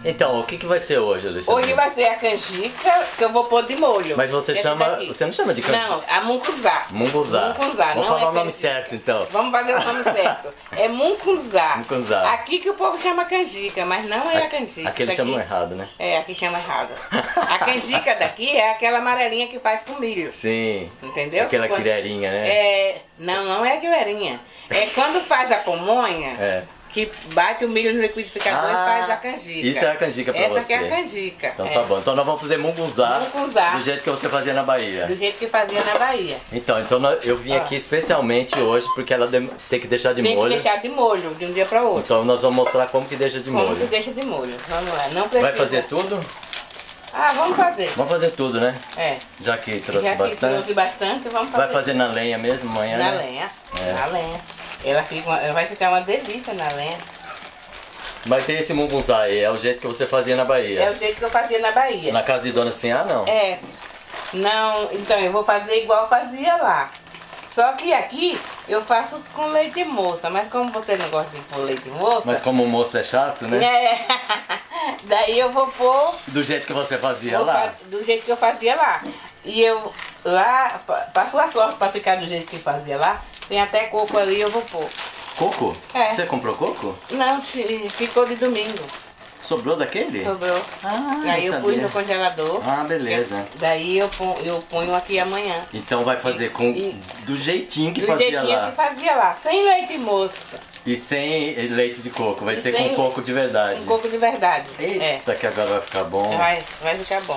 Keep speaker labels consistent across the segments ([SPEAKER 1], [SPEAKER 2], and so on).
[SPEAKER 1] Então, o que vai ser hoje, Alexandre?
[SPEAKER 2] Hoje vai ser a canjica que eu vou pôr de molho.
[SPEAKER 1] Mas você não chama de canjica?
[SPEAKER 2] Não, a mungunzá.
[SPEAKER 1] Mungunzá.
[SPEAKER 2] Mungunzá,
[SPEAKER 1] Vamos
[SPEAKER 2] não
[SPEAKER 1] falar
[SPEAKER 2] é
[SPEAKER 1] o nome
[SPEAKER 2] canjica.
[SPEAKER 1] certo, então.
[SPEAKER 2] Vamos fazer o nome certo. É mungunzá.
[SPEAKER 1] Mungunzá.
[SPEAKER 2] Aqui que o povo chama canjica, mas não é a canjica.
[SPEAKER 1] Aqui eles chamam errado, né?
[SPEAKER 2] É, aqui chama errado. A canjica daqui é aquela amarelinha que faz com milho.
[SPEAKER 1] Sim.
[SPEAKER 2] Entendeu?
[SPEAKER 1] Aquela colherinha, né?
[SPEAKER 2] É, não é a colherinha. É quando faz a pamonha, que bate o milho no liquidificador e faz a canjica.
[SPEAKER 1] Isso é a canjica pra você.
[SPEAKER 2] Essa aqui é a canjica.
[SPEAKER 1] Então tá bom. Então nós vamos fazer mungunzá do jeito que você fazia na Bahia.
[SPEAKER 2] Do jeito que fazia na Bahia.
[SPEAKER 1] Então eu vim aqui especialmente hoje porque ela tem que deixar de molho.
[SPEAKER 2] Tem que deixar de molho, de um dia para outro.
[SPEAKER 1] Então nós vamos mostrar como que deixa de molho.
[SPEAKER 2] Como que deixa de molho. Vamos lá. Não precisa.
[SPEAKER 1] Vai fazer tudo?
[SPEAKER 2] Ah, vamos fazer.
[SPEAKER 1] Vamos fazer tudo, né?
[SPEAKER 2] É.
[SPEAKER 1] Já que trouxe
[SPEAKER 2] Já que
[SPEAKER 1] bastante.
[SPEAKER 2] trouxe bastante, vamos fazer.
[SPEAKER 1] Vai fazer na lenha mesmo amanhã?
[SPEAKER 2] Na
[SPEAKER 1] né?
[SPEAKER 2] lenha. Na lenha. Ela vai ficar uma delícia na lenha.
[SPEAKER 1] Mas esse mungunzá aí é o jeito que você fazia na Bahia?
[SPEAKER 2] É o jeito que eu fazia na Bahia.
[SPEAKER 1] Na casa de Dona Sinhá, não?
[SPEAKER 2] É. Não, então eu vou fazer igual eu fazia lá. Só que aqui eu faço com leite moça, mas como você não gosta de pôr leite moça...
[SPEAKER 1] Mas como o moço é chato, né?
[SPEAKER 2] É. Daí eu vou pôr...
[SPEAKER 1] Do jeito que você fazia lá?
[SPEAKER 2] Do jeito que eu fazia lá. E eu lá, pra sua sorte, pra ficar do jeito que fazia lá, tem até coco ali, eu vou pôr.
[SPEAKER 1] Coco?
[SPEAKER 2] É.
[SPEAKER 1] Você comprou coco?
[SPEAKER 2] Não, ficou de domingo.
[SPEAKER 1] Sobrou daquele?
[SPEAKER 2] Sobrou.
[SPEAKER 1] Ah,
[SPEAKER 2] Aí
[SPEAKER 1] não
[SPEAKER 2] eu pus
[SPEAKER 1] sabia.
[SPEAKER 2] no congelador.
[SPEAKER 1] Ah, beleza.
[SPEAKER 2] Daí eu ponho aqui amanhã.
[SPEAKER 1] Então vai fazer do jeitinho que
[SPEAKER 2] Do
[SPEAKER 1] fazia
[SPEAKER 2] jeitinho
[SPEAKER 1] lá.
[SPEAKER 2] que fazia lá, sem leite moça.
[SPEAKER 1] E sem leite de coco, vai
[SPEAKER 2] E
[SPEAKER 1] ser
[SPEAKER 2] sem-
[SPEAKER 1] com coco de verdade.
[SPEAKER 2] Um coco de verdade.
[SPEAKER 1] Eita, que agora vai ficar bom.
[SPEAKER 2] Vai ficar bom.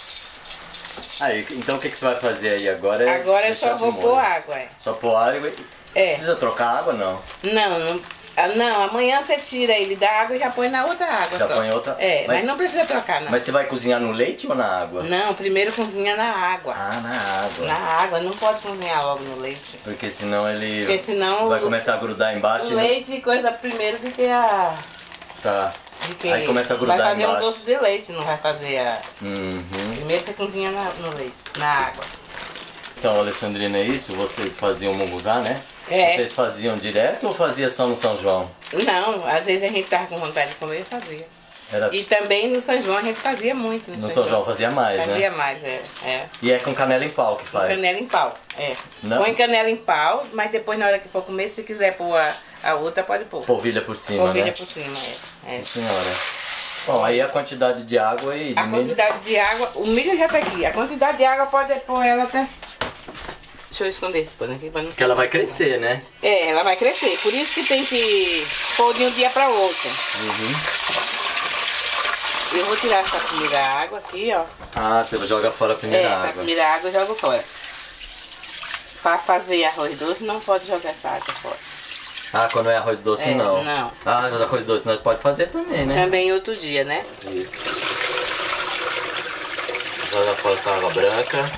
[SPEAKER 1] Aí, então o que você vai fazer aí agora?
[SPEAKER 2] Agora eu
[SPEAKER 1] deixar
[SPEAKER 2] só vou
[SPEAKER 1] de
[SPEAKER 2] pôr
[SPEAKER 1] molho.
[SPEAKER 2] água.
[SPEAKER 1] Só pôr água?
[SPEAKER 2] É.
[SPEAKER 1] Precisa trocar água não?
[SPEAKER 2] Não, amanhã você tira ele da água e já põe na outra água.
[SPEAKER 1] Já
[SPEAKER 2] só.
[SPEAKER 1] põe outra?
[SPEAKER 2] É, mas não precisa trocar não.
[SPEAKER 1] Mas você vai cozinhar no leite ou na água?
[SPEAKER 2] Não, primeiro cozinha na água.
[SPEAKER 1] Ah, na água.
[SPEAKER 2] Na água, não pode cozinhar logo no leite.
[SPEAKER 1] Porque senão ele
[SPEAKER 2] Porque senão
[SPEAKER 1] vai começar a grudar embaixo.
[SPEAKER 2] O
[SPEAKER 1] e não-
[SPEAKER 2] leite coisa primeiro do que a...
[SPEAKER 1] Tá.
[SPEAKER 2] de que
[SPEAKER 1] Aí começa a grudar
[SPEAKER 2] vai fazer
[SPEAKER 1] embaixo.
[SPEAKER 2] um doce de leite, não vai fazer a...
[SPEAKER 1] Uhum.
[SPEAKER 2] Primeiro você cozinha no leite, na água.
[SPEAKER 1] Então, Alexandrina, é isso? Vocês faziam munguzá, né?
[SPEAKER 2] É.
[SPEAKER 1] Vocês faziam direto ou fazia só no São João?
[SPEAKER 2] Não, às vezes a gente tava com vontade de comer e fazia.
[SPEAKER 1] Era...
[SPEAKER 2] E também no São João a gente fazia muito.
[SPEAKER 1] No São João fazia mais,
[SPEAKER 2] Fazia
[SPEAKER 1] né?
[SPEAKER 2] mais, é.
[SPEAKER 1] E é com canela em pau que faz?
[SPEAKER 2] Canela em pau, é.
[SPEAKER 1] Não.
[SPEAKER 2] Põe canela em pau, mas depois na hora que for comer, se quiser pôr a outra, pode pôr.
[SPEAKER 1] Polvilha por cima,
[SPEAKER 2] Polvilha
[SPEAKER 1] né?
[SPEAKER 2] por cima, é.
[SPEAKER 1] Sim, senhora. Bom, aí a quantidade de água e de
[SPEAKER 2] A
[SPEAKER 1] milho...
[SPEAKER 2] quantidade de água, o milho já tá aqui. A quantidade de água pode pôr ela até... Deixa eu esconder esse pano aqui pra não...
[SPEAKER 1] Porque ela vai crescer, né?
[SPEAKER 2] É, ela vai crescer. Por isso que tem que pôr de um dia para outro.
[SPEAKER 1] Uhum.
[SPEAKER 2] Eu vou tirar essa primeira água aqui, ó.
[SPEAKER 1] Ah, você joga fora a primeira
[SPEAKER 2] Essa
[SPEAKER 1] água.
[SPEAKER 2] primeira água eu jogo fora. Para fazer arroz doce não pode jogar essa água fora.
[SPEAKER 1] Ah, quando é arroz doce,
[SPEAKER 2] É,
[SPEAKER 1] não.
[SPEAKER 2] não.
[SPEAKER 1] Ah, arroz doce nós pode fazer também, né?
[SPEAKER 2] Também outro dia, né?
[SPEAKER 1] Isso. Joga fora essa água branca.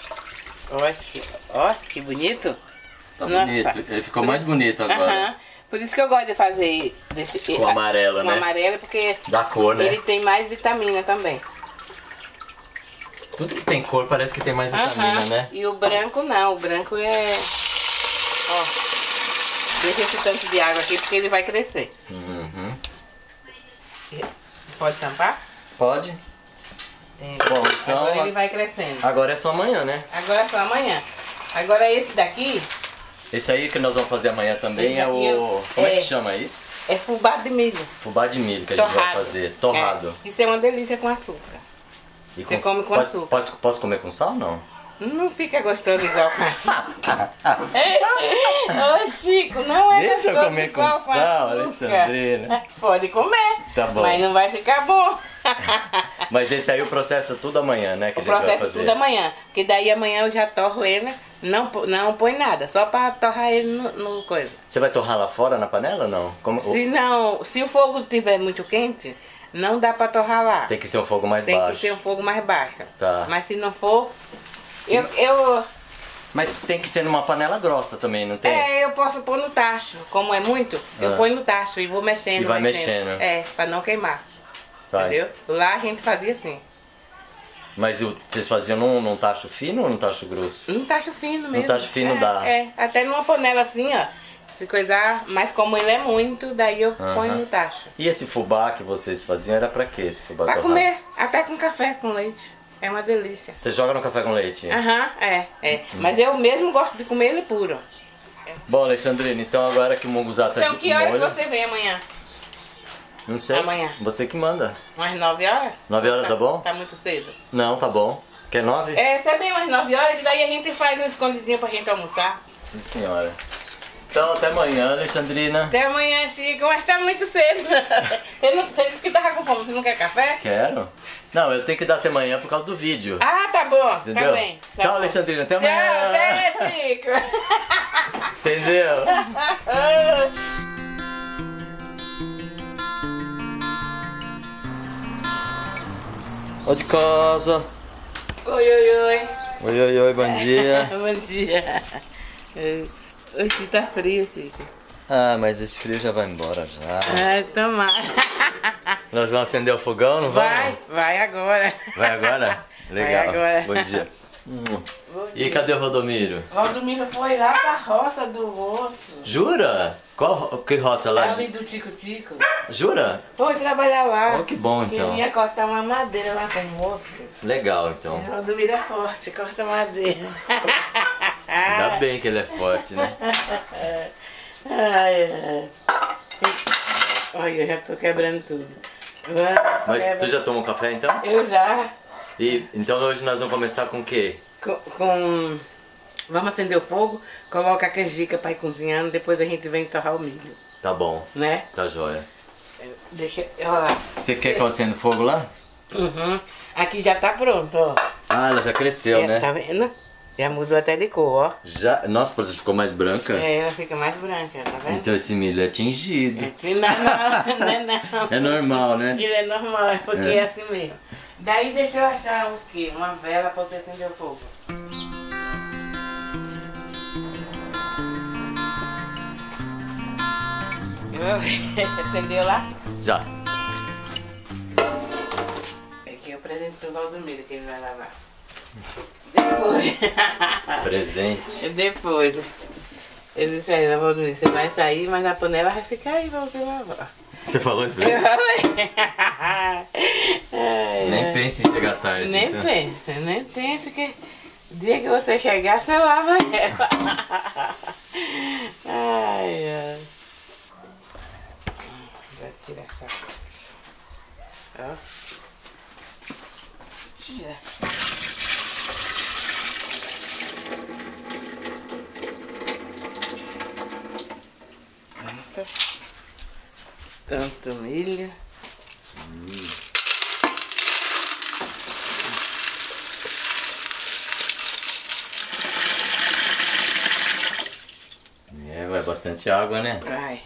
[SPEAKER 2] Ó, que bonito.
[SPEAKER 1] Tá
[SPEAKER 2] Nossa.
[SPEAKER 1] bonito. Ele ficou mais bonito agora.
[SPEAKER 2] Aham. Por isso que eu gosto de fazer
[SPEAKER 1] Com amarelo,
[SPEAKER 2] com
[SPEAKER 1] né?
[SPEAKER 2] amarelo, porque
[SPEAKER 1] Da cor, né?
[SPEAKER 2] ele tem mais vitamina também.
[SPEAKER 1] Tudo que tem cor parece que tem mais vitamina,
[SPEAKER 2] Aham.
[SPEAKER 1] né?
[SPEAKER 2] E o branco não, o branco é... Ó, deixa esse tanto de água aqui porque ele vai crescer.
[SPEAKER 1] Uhum.
[SPEAKER 2] Pode tampar?
[SPEAKER 1] Pode. Bom, então...
[SPEAKER 2] Agora ele vai crescendo.
[SPEAKER 1] Agora é só amanhã, né?
[SPEAKER 2] Agora é só amanhã. Agora esse daqui
[SPEAKER 1] Esse aí que nós vamos fazer amanhã também
[SPEAKER 2] Esse
[SPEAKER 1] é
[SPEAKER 2] aqui
[SPEAKER 1] o... Como é que
[SPEAKER 2] é-
[SPEAKER 1] chama isso?
[SPEAKER 2] é fubá de milho.
[SPEAKER 1] Fubá de milho que a gente vai
[SPEAKER 2] Torrado.
[SPEAKER 1] fazer. Torrado.
[SPEAKER 2] É, isso é uma delícia com açúcar.
[SPEAKER 1] E
[SPEAKER 2] Você come com
[SPEAKER 1] pode-
[SPEAKER 2] açúcar.
[SPEAKER 1] Posso comer com sal, não?
[SPEAKER 2] Não fica gostoso igual com açúcar. Ô Chico, não é
[SPEAKER 1] Deixa eu
[SPEAKER 2] gostoso
[SPEAKER 1] comer com
[SPEAKER 2] igual
[SPEAKER 1] sal,
[SPEAKER 2] açúcar.
[SPEAKER 1] Alexandrina.
[SPEAKER 2] Pode comer.
[SPEAKER 1] Tá bom.
[SPEAKER 2] Mas não vai ficar bom.
[SPEAKER 1] Mas esse aí o processo é tudo amanhã, né? Que
[SPEAKER 2] O
[SPEAKER 1] a gente vai
[SPEAKER 2] processo é
[SPEAKER 1] fazer.
[SPEAKER 2] tudo amanhã. Porque daí amanhã eu já torro ele. Não põe nada, só pra torrar ele no coisa.
[SPEAKER 1] Você vai torrar lá fora na panela ou não? Como...
[SPEAKER 2] Se o fogo estiver muito quente, não dá pra torrar lá.
[SPEAKER 1] Tem que ser um fogo mais
[SPEAKER 2] Tem
[SPEAKER 1] baixo.
[SPEAKER 2] que ter um fogo mais baixo.
[SPEAKER 1] Tá.
[SPEAKER 2] Mas se não for, eu
[SPEAKER 1] Mas tem que ser numa panela grossa também, não tem?
[SPEAKER 2] eu posso pôr no tacho. Como é muito, eu ponho no tacho e vou mexendo.
[SPEAKER 1] E vai mexendo.
[SPEAKER 2] É, pra não queimar.
[SPEAKER 1] Sai.
[SPEAKER 2] Entendeu? Lá a gente fazia assim.
[SPEAKER 1] Mas vocês faziam num tacho fino ou num tacho grosso?
[SPEAKER 2] Num tacho fino mesmo.
[SPEAKER 1] tacho fino dá.
[SPEAKER 2] É, até numa panela assim, ó. Se coisar, mas como ele é muito, daí eu ponho no tacho.
[SPEAKER 1] E esse fubá que vocês faziam era pra quê, esse fubá
[SPEAKER 2] Pra
[SPEAKER 1] torrado?
[SPEAKER 2] comer, até com café, com leite. É uma delícia.
[SPEAKER 1] Você joga no café com leite?
[SPEAKER 2] É. Mas eu mesmo gosto de comer ele puro.
[SPEAKER 1] Bom, Alexandrina, então agora que o munguzá tá
[SPEAKER 2] Então,
[SPEAKER 1] de
[SPEAKER 2] que horas
[SPEAKER 1] molho...
[SPEAKER 2] você vem amanhã?
[SPEAKER 1] Não sei.
[SPEAKER 2] Amanhã.
[SPEAKER 1] Você que manda.
[SPEAKER 2] Umas 9 horas?
[SPEAKER 1] 9 horas tá bom?
[SPEAKER 2] Tá muito cedo.
[SPEAKER 1] Não, tá bom. Quer 9?
[SPEAKER 2] É, você vem umas 9 horas e daí a gente faz um escondidinho pra gente almoçar.
[SPEAKER 1] Sim, senhora. Então, até amanhã, Alexandrina.
[SPEAKER 2] Até amanhã, Chico, mas tá muito cedo. Você disse que tava com fome, você não quer café?
[SPEAKER 1] Quero. Não, eu tenho que dar até amanhã por causa do vídeo.
[SPEAKER 2] Ah, tá bom.
[SPEAKER 1] Entendeu?
[SPEAKER 2] Tá bem. Tá
[SPEAKER 1] Tchau,
[SPEAKER 2] bom.
[SPEAKER 1] Alexandrina. Até
[SPEAKER 2] Tchau,
[SPEAKER 1] amanhã.
[SPEAKER 2] até, Chico.
[SPEAKER 1] Entendeu? Ó de casa.
[SPEAKER 2] Oi, oi, oi.
[SPEAKER 1] Oi, oi, oi, bom dia.
[SPEAKER 2] Bom dia. Hoje tá frio, Chico.
[SPEAKER 1] Ah, mas esse frio já vai embora já.
[SPEAKER 2] Ai, tomara.
[SPEAKER 1] Nós vamos acender o fogão, não vamos?
[SPEAKER 2] Vai agora.
[SPEAKER 1] Vai agora? Legal.
[SPEAKER 2] agora.
[SPEAKER 1] Bom dia.
[SPEAKER 2] Bom
[SPEAKER 1] E
[SPEAKER 2] dia.
[SPEAKER 1] cadê o Valdomiro?
[SPEAKER 2] Valdomiro foi lá pra roça do moço.
[SPEAKER 1] Jura? Que roça lá?
[SPEAKER 2] Ali do Tico-Tico.
[SPEAKER 1] Jura?
[SPEAKER 2] Foi trabalhar lá.
[SPEAKER 1] Oh, que bom então.
[SPEAKER 2] Ele ia cortar uma madeira lá com o moço.
[SPEAKER 1] Legal então.
[SPEAKER 2] O Valdomiro é forte, corta madeira.
[SPEAKER 1] Ainda bem que ele é forte, né?
[SPEAKER 2] Ai. Olha, eu já tô quebrando tudo.
[SPEAKER 1] Mas tu já tomou café então?
[SPEAKER 2] Eu já.
[SPEAKER 1] E então hoje nós vamos começar com o quê?
[SPEAKER 2] Vamos acender o fogo, coloca a canjica pra ir cozinhando, depois a gente vem torrar o milho,
[SPEAKER 1] Tá bom.
[SPEAKER 2] né?
[SPEAKER 1] Tá joia.
[SPEAKER 2] Deixa eu lá.
[SPEAKER 1] Você quer que eu acenda o fogo lá?
[SPEAKER 2] Uhum. Aqui já tá pronto, ó.
[SPEAKER 1] Ah, ela já cresceu, né?
[SPEAKER 2] Tá vendo? Já mudou até de cor, ó.
[SPEAKER 1] Já. Nossa, por isso ficou mais branca.
[SPEAKER 2] É, ela fica mais branca, tá vendo?
[SPEAKER 1] Então esse milho é tingido.
[SPEAKER 2] Não.
[SPEAKER 1] É normal, né?
[SPEAKER 2] Ele é normal, é porque é assim mesmo. Daí deixa eu achar o quê? Uma vela pra você acender o fogo. Acendeu lá?
[SPEAKER 1] Já.
[SPEAKER 2] Aqui é o presente do Valdomiro que ele vai lavar. Depois.
[SPEAKER 1] Presente.
[SPEAKER 2] Depois. Ele disse aí, Valdomiro, você vai sair, mas a panela vai ficar aí pra você lavar.
[SPEAKER 1] Você falou isso
[SPEAKER 2] Eu
[SPEAKER 1] mesmo?
[SPEAKER 2] falei.
[SPEAKER 1] Nem pense em chegar tarde.
[SPEAKER 2] Nem
[SPEAKER 1] então.
[SPEAKER 2] pensa, nem pensa que o dia que você chegar, você lava ela. Ai. Vou tirar essa água. Ó. Tira. Pronto. Tanto milho.
[SPEAKER 1] É, vai bastante água, né?
[SPEAKER 2] Vai.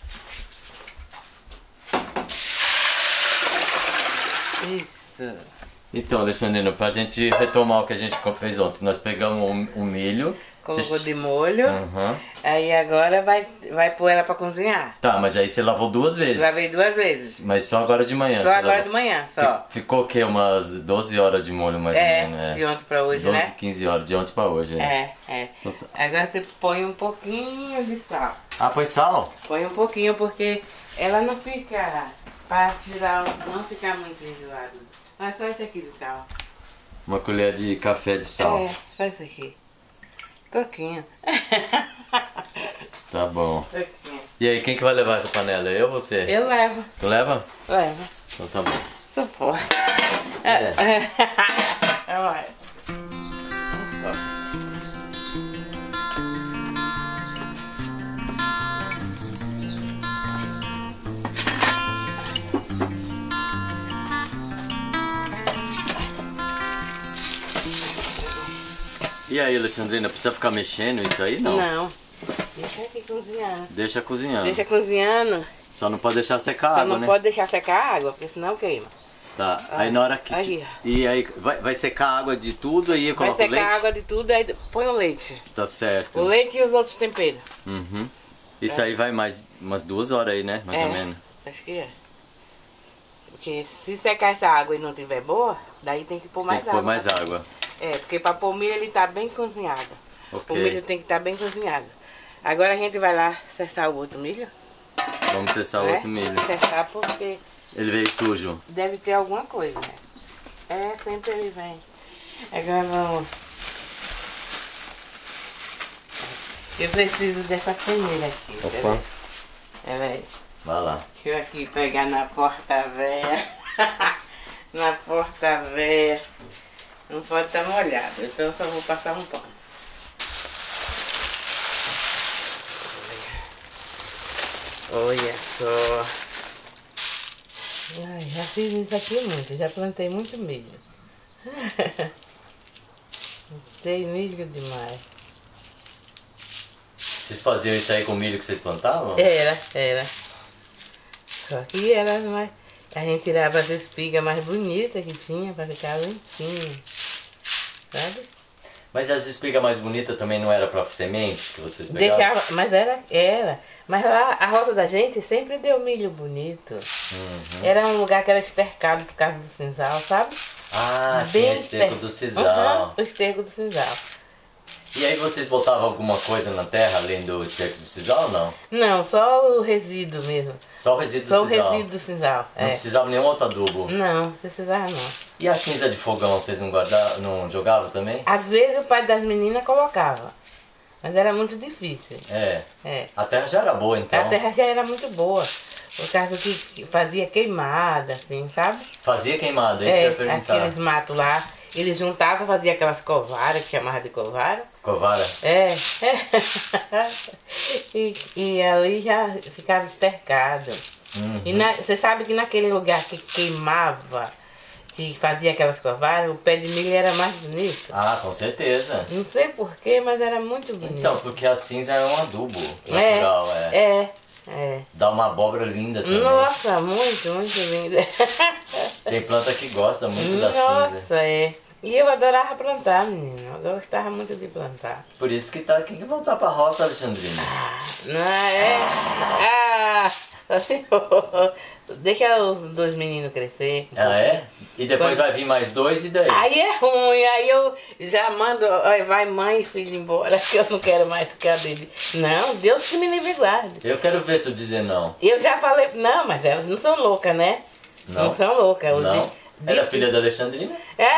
[SPEAKER 2] Isso.
[SPEAKER 1] Então, Alexandrina, pra gente retomar o que a gente fez ontem, nós pegamos o milho.
[SPEAKER 2] Colocou de molho.
[SPEAKER 1] Uhum.
[SPEAKER 2] Aí agora vai pôr ela pra cozinhar.
[SPEAKER 1] Tá, mas aí você lavou 2 vezes.
[SPEAKER 2] Lavei 2 vezes.
[SPEAKER 1] Mas só agora de manhã.
[SPEAKER 2] Só
[SPEAKER 1] você
[SPEAKER 2] agora
[SPEAKER 1] lavou.
[SPEAKER 2] de manhã, só.
[SPEAKER 1] Ficou o quê? Umas 12 horas de molho mais ou menos,
[SPEAKER 2] De ontem pra hoje,
[SPEAKER 1] 12,
[SPEAKER 2] né?
[SPEAKER 1] 15 horas, de ontem pra hoje.
[SPEAKER 2] É. Agora você põe um pouquinho de sal.
[SPEAKER 1] Ah, põe sal?
[SPEAKER 2] Põe um pouquinho porque ela não fica, pra tirar, não ficar muito enjoado. Mas só isso aqui de sal.
[SPEAKER 1] Uma colher de café de sal.
[SPEAKER 2] É, só isso aqui. Pouquinho.
[SPEAKER 1] Tá bom.
[SPEAKER 2] Pouquinho.
[SPEAKER 1] E aí, quem que vai levar essa panela? Eu ou você?
[SPEAKER 2] Eu levo.
[SPEAKER 1] Tu leva?
[SPEAKER 2] Levo.
[SPEAKER 1] Então tá bom.
[SPEAKER 2] Sou forte.
[SPEAKER 1] É.
[SPEAKER 2] Eu levo. Sou forte.
[SPEAKER 1] E aí, Alexandrina, precisa ficar mexendo isso aí? Não.
[SPEAKER 2] Não. Deixa aqui cozinhando.
[SPEAKER 1] Deixa cozinhando.
[SPEAKER 2] Deixa cozinhando.
[SPEAKER 1] Só não pode deixar secar a
[SPEAKER 2] Só
[SPEAKER 1] água,
[SPEAKER 2] não
[SPEAKER 1] né?
[SPEAKER 2] pode deixar secar a água, porque senão queima.
[SPEAKER 1] Tá. Aí na hora que...
[SPEAKER 2] Aí.
[SPEAKER 1] E aí, vai secar a água de tudo aí eu
[SPEAKER 2] Vai
[SPEAKER 1] coloco o
[SPEAKER 2] secar
[SPEAKER 1] leite?
[SPEAKER 2] a água de tudo, aí põe o leite.
[SPEAKER 1] Tá certo.
[SPEAKER 2] O leite e os outros temperos.
[SPEAKER 1] Uhum. Isso aí vai mais umas 2 horas aí, né? Mais ou menos.
[SPEAKER 2] Acho que é. Porque se secar essa água e não tiver boa, daí tem que pôr mais
[SPEAKER 1] Tem que
[SPEAKER 2] água.
[SPEAKER 1] pôr mais água.
[SPEAKER 2] É, porque para pôr milho ele tá bem cozinhado.
[SPEAKER 1] Ok.
[SPEAKER 2] O milho tem que estar bem cozinhado. Agora a gente vai lá cessar o outro milho.
[SPEAKER 1] Vamos cessar o outro milho.
[SPEAKER 2] Cessar porque
[SPEAKER 1] Ele veio sujo.
[SPEAKER 2] deve ter alguma coisa, né? Sempre ele vem. Agora vamos. Eu preciso dessa peneira aqui.
[SPEAKER 1] Opa.
[SPEAKER 2] Peraí.
[SPEAKER 1] Vai lá.
[SPEAKER 2] Deixa eu aqui pegar na porta velha. Na porta velha. Não pode estar molhado, então eu só vou passar um pano. Olha só. Ai, já fiz isso aqui muito, já plantei muito milho. Tem milho demais.
[SPEAKER 1] Vocês faziam isso aí com o milho que vocês plantavam?
[SPEAKER 2] Era. Só que era mais. A gente tirava as espigas mais bonitas que tinha para ficar lentinho. Sabe?
[SPEAKER 1] Mas as espigas mais bonitas também não era pra semente que vocês pegavam?
[SPEAKER 2] Deixava, mas era. Mas lá a roça da gente sempre deu milho bonito. Era um lugar que era estercado por causa do sisal, sabe?
[SPEAKER 1] Ah, tinha esterco do sisal.
[SPEAKER 2] O esterco do sisal.
[SPEAKER 1] E aí vocês botavam alguma coisa na terra além do esterco do sisal ou não?
[SPEAKER 2] Não, só o resíduo mesmo.
[SPEAKER 1] Só o resíduo do
[SPEAKER 2] Só o
[SPEAKER 1] sisal?
[SPEAKER 2] resíduo do sisal.
[SPEAKER 1] Não precisava nenhum outro adubo?
[SPEAKER 2] Não, precisava não.
[SPEAKER 1] E a cinza de fogão vocês não guardavam, não jogavam também?
[SPEAKER 2] Às vezes o pai das meninas colocava. Mas era muito difícil.
[SPEAKER 1] É.
[SPEAKER 2] É.
[SPEAKER 1] A terra já era boa então?
[SPEAKER 2] A terra já era muito boa. Por causa que fazia queimada, assim, sabe?
[SPEAKER 1] Fazia queimada, isso que eu ia perguntar.
[SPEAKER 2] Aqueles matos lá. Eles juntavam, faziam aquelas covaras, que chamavam de covara.
[SPEAKER 1] Covara?
[SPEAKER 2] E ali já ficava estercado. E você sabe que naquele lugar que queimava, que fazia aquelas covaras, o pé de milho era mais bonito.
[SPEAKER 1] Ah, com certeza.
[SPEAKER 2] Não sei porquê, mas era muito bonito.
[SPEAKER 1] Então, porque a cinza é um adubo natural, Dá uma abóbora linda também.
[SPEAKER 2] Nossa, muito linda.
[SPEAKER 1] Tem planta que gosta muito da
[SPEAKER 2] Nossa,
[SPEAKER 1] cinza.
[SPEAKER 2] E eu adorava plantar, menina. Eu gostava muito de plantar.
[SPEAKER 1] Por isso que tem que voltar pra roça, Alexandrina.
[SPEAKER 2] Não é? Deixa os dois meninos crescer.
[SPEAKER 1] Ah, é? E depois vai vir mais dois e daí?
[SPEAKER 2] Aí é ruim, aí eu já mando, vai mãe e filho embora, que eu não quero mais ficar dele. Não, Deus que me livre e guarde.
[SPEAKER 1] Eu quero ver tu dizer não.
[SPEAKER 2] Eu já falei, não, mas elas não são loucas, né? Não são loucas.
[SPEAKER 1] Não? Ela é filha da Alexandrina?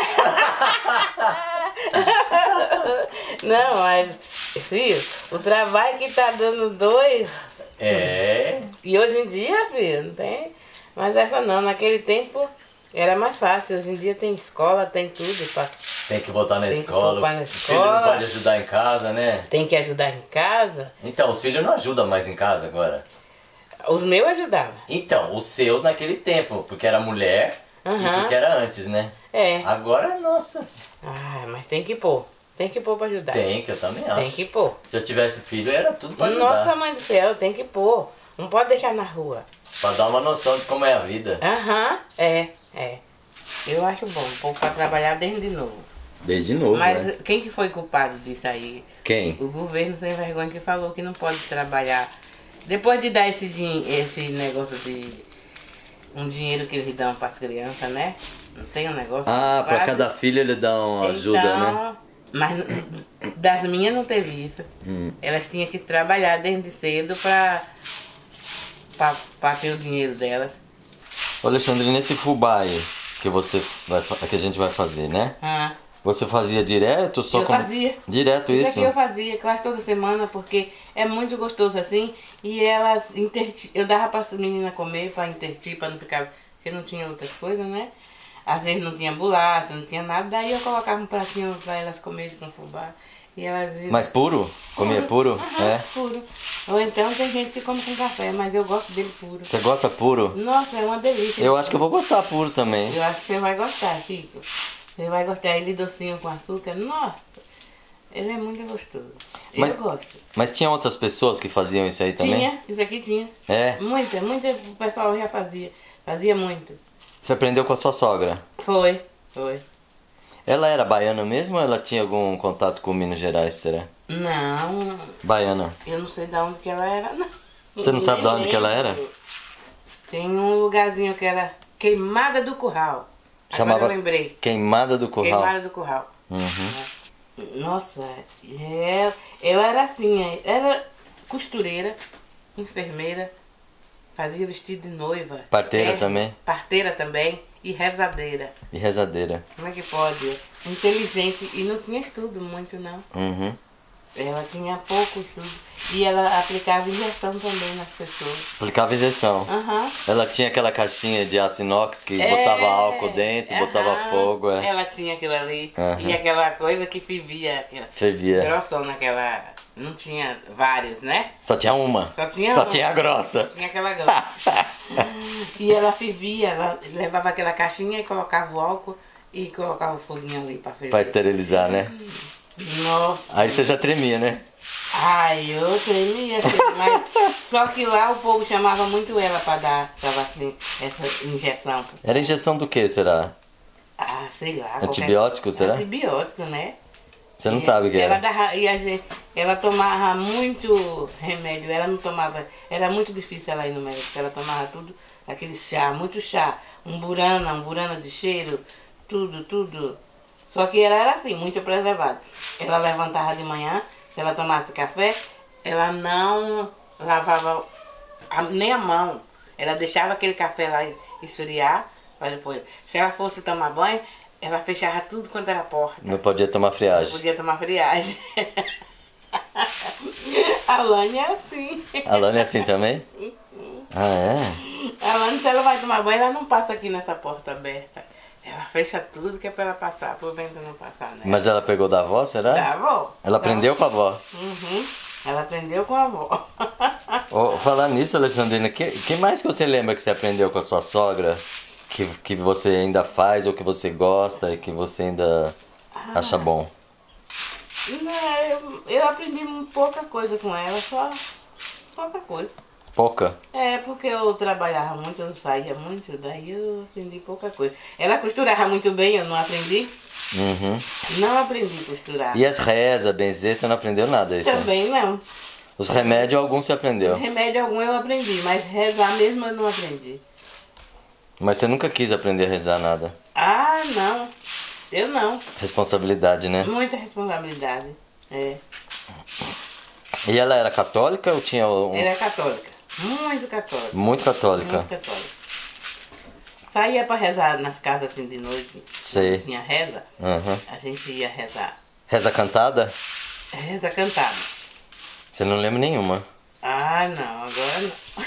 [SPEAKER 2] Não, mas, filho, o trabalho que tá dando dois. E hoje em dia, filho, não tem. Mas essa não, naquele tempo era mais fácil. Hoje em dia tem escola, tem tudo.
[SPEAKER 1] Tem que botar na escola.
[SPEAKER 2] O
[SPEAKER 1] filho não pode ajudar em casa, né?
[SPEAKER 2] Tem que ajudar em casa.
[SPEAKER 1] Então, os filhos não ajudam mais em casa agora?
[SPEAKER 2] Os meus ajudavam.
[SPEAKER 1] Então, os seus naquele tempo, porque era mulher e porque era antes, né? Agora, nossa.
[SPEAKER 2] Ah, mas tem que pôr. Tem que pôr pra ajudar.
[SPEAKER 1] Tem, que eu também acho.
[SPEAKER 2] Tem que pôr.
[SPEAKER 1] Se eu tivesse filho, era tudo pra ajudar.
[SPEAKER 2] Nossa, mãe do céu, tem que pôr. Não pode deixar na rua.
[SPEAKER 1] Pra dar uma noção de como é a vida.
[SPEAKER 2] Eu acho bom, pôr pra trabalhar desde novo.
[SPEAKER 1] Desde novo,
[SPEAKER 2] Mas quem que foi culpado disso aí?
[SPEAKER 1] Quem?
[SPEAKER 2] O governo sem vergonha que falou que não pode trabalhar. Depois de dar esse negócio de um dinheiro que eles dão para as crianças, né? Não tem um negócio?
[SPEAKER 1] Ah, para cada filho ele dá uma ajuda, né?
[SPEAKER 2] Mas das minhas não teve isso. Elas tinham que trabalhar desde cedo para ter o dinheiro delas.
[SPEAKER 1] Ô Alexandre, nesse fubá aí que a gente vai fazer, né? Você fazia direto?
[SPEAKER 2] Eu fazia.
[SPEAKER 1] Direto isso?
[SPEAKER 2] Isso aqui eu fazia quase toda semana, porque é muito gostoso assim. E elas eu dava para as meninas comer, para intertir, para não ficar... Porque não tinha outras coisas, né? Às vezes não tinha bolacha, não tinha nada. Daí eu colocava um pratinho para elas comerem com fubá. E elas...
[SPEAKER 1] Mas puro? Comia puro?
[SPEAKER 2] Puro. Ou então tem gente que come com café, mas eu gosto dele puro.
[SPEAKER 1] Você gosta puro?
[SPEAKER 2] Nossa, é uma delícia.
[SPEAKER 1] Eu acho que eu vou gostar puro também.
[SPEAKER 2] Eu acho que você vai gostar, Chico. Você vai gostar. Ele docinho com açúcar. Nossa, ele é muito gostoso. Eu gosto.
[SPEAKER 1] Mas tinha outras pessoas que faziam isso aí também?
[SPEAKER 2] Tinha, isso aqui tinha. Muita o pessoal já fazia. Fazia muito.
[SPEAKER 1] Você aprendeu com a sua sogra?
[SPEAKER 2] Foi.
[SPEAKER 1] Ela era baiana mesmo ou ela tinha algum contato com Minas Gerais, será?
[SPEAKER 2] Não.
[SPEAKER 1] Baiana.
[SPEAKER 2] Eu não sei de onde que ela era, não.
[SPEAKER 1] Você não sabe de onde que ela era?
[SPEAKER 2] Tem um lugarzinho que era Queimada do Curral.
[SPEAKER 1] Chamava
[SPEAKER 2] Agora eu lembrei.
[SPEAKER 1] Queimada do Curral.
[SPEAKER 2] Queimada do Curral. Nossa, eu era assim, costureira, enfermeira, fazia vestido de noiva.
[SPEAKER 1] Parteira também?
[SPEAKER 2] Parteira também e rezadeira.
[SPEAKER 1] E rezadeira.
[SPEAKER 2] Como é que pode? Inteligente e não tinha estudo muito não.
[SPEAKER 1] Uhum.
[SPEAKER 2] Ela tinha pouco estudo. E ela aplicava injeção também nas pessoas.
[SPEAKER 1] Aplicava injeção.
[SPEAKER 2] Uhum.
[SPEAKER 1] Ela tinha aquela caixinha de aço inox que botava álcool dentro, botava fogo.
[SPEAKER 2] Ela tinha aquilo ali. E aquela coisa que fervia.
[SPEAKER 1] Fervia.
[SPEAKER 2] Grossona, aquela... Não tinha várias, né?
[SPEAKER 1] Só tinha uma.
[SPEAKER 2] Só tinha
[SPEAKER 1] a grossa.
[SPEAKER 2] Só tinha aquela grossa. E ela fervia, ela levava aquela caixinha e colocava o álcool e colocava o foguinho ali pra ferver.
[SPEAKER 1] Pra esterilizar, né?
[SPEAKER 2] Nossa.
[SPEAKER 1] Aí você já tremia, né?
[SPEAKER 2] Ai, eu tremia, assim, mas só que lá o povo chamava muito ela pra dar assim, essa injeção.
[SPEAKER 1] Era injeção do que, será?
[SPEAKER 2] Ah, sei lá.
[SPEAKER 1] Antibiótico, será?
[SPEAKER 2] Antibiótico, né?
[SPEAKER 1] Você não sabe o que era.
[SPEAKER 2] Ela tomava muito remédio, ela não tomava, era muito difícil ela ir no médico, ela tomava tudo, aquele chá, muito chá, um burana de cheiro, tudo. Só que ela era assim, muito preservada. Ela levantava de manhã, se ela tomasse café, ela não lavava nem a mão. Ela deixava aquele café lá esfriar, para depois. Se ela fosse tomar banho, ela fechava tudo quanto era porta.
[SPEAKER 1] Não podia tomar friagem.
[SPEAKER 2] Não podia tomar friagem. A Lani é assim.
[SPEAKER 1] A Lani é assim também? Ah, é?
[SPEAKER 2] A Lani, se ela vai tomar banho, ela não passa aqui nessa porta aberta. Ela fecha tudo que é pra ela passar, por dentro não passar, né?
[SPEAKER 1] Mas ela pegou da avó, será?
[SPEAKER 2] Da avó.
[SPEAKER 1] Ela aprendeu com a avó?
[SPEAKER 2] Uhum. Ela aprendeu com a avó.
[SPEAKER 1] Oh, falar nisso, Alexandrina, que mais que você lembra que você aprendeu com a sua sogra? Que você ainda faz ou que você gosta e que você ainda acha bom?
[SPEAKER 2] Não, eu aprendi pouca coisa com ela, só pouca coisa.
[SPEAKER 1] Pouca?
[SPEAKER 2] É, porque eu trabalhava muito, eu saía muito, daí eu aprendi pouca coisa. Ela costurava muito bem, eu não aprendi.
[SPEAKER 1] Uhum.
[SPEAKER 2] Não aprendi a costurar.
[SPEAKER 1] E as rezas, benzer, você não aprendeu nada isso?
[SPEAKER 2] Também não.
[SPEAKER 1] Os remédios, alguns você aprendeu?
[SPEAKER 2] Remédio algum eu aprendi, mas rezar mesmo eu não aprendi.
[SPEAKER 1] Mas você nunca quis aprender a rezar nada?
[SPEAKER 2] Ah, não. Eu não.
[SPEAKER 1] Responsabilidade, né?
[SPEAKER 2] Muita responsabilidade. É.
[SPEAKER 1] E ela era católica ou tinha um...
[SPEAKER 2] Era católica. Muito católica.
[SPEAKER 1] Muito católica.
[SPEAKER 2] Muito católica. Saía pra rezar nas casas assim de noite.
[SPEAKER 1] Sei.
[SPEAKER 2] Tinha reza.
[SPEAKER 1] Uhum.
[SPEAKER 2] A gente ia rezar.
[SPEAKER 1] Reza cantada?
[SPEAKER 2] Reza cantada.
[SPEAKER 1] Você não lembra nenhuma?
[SPEAKER 2] Ah, não. Agora não.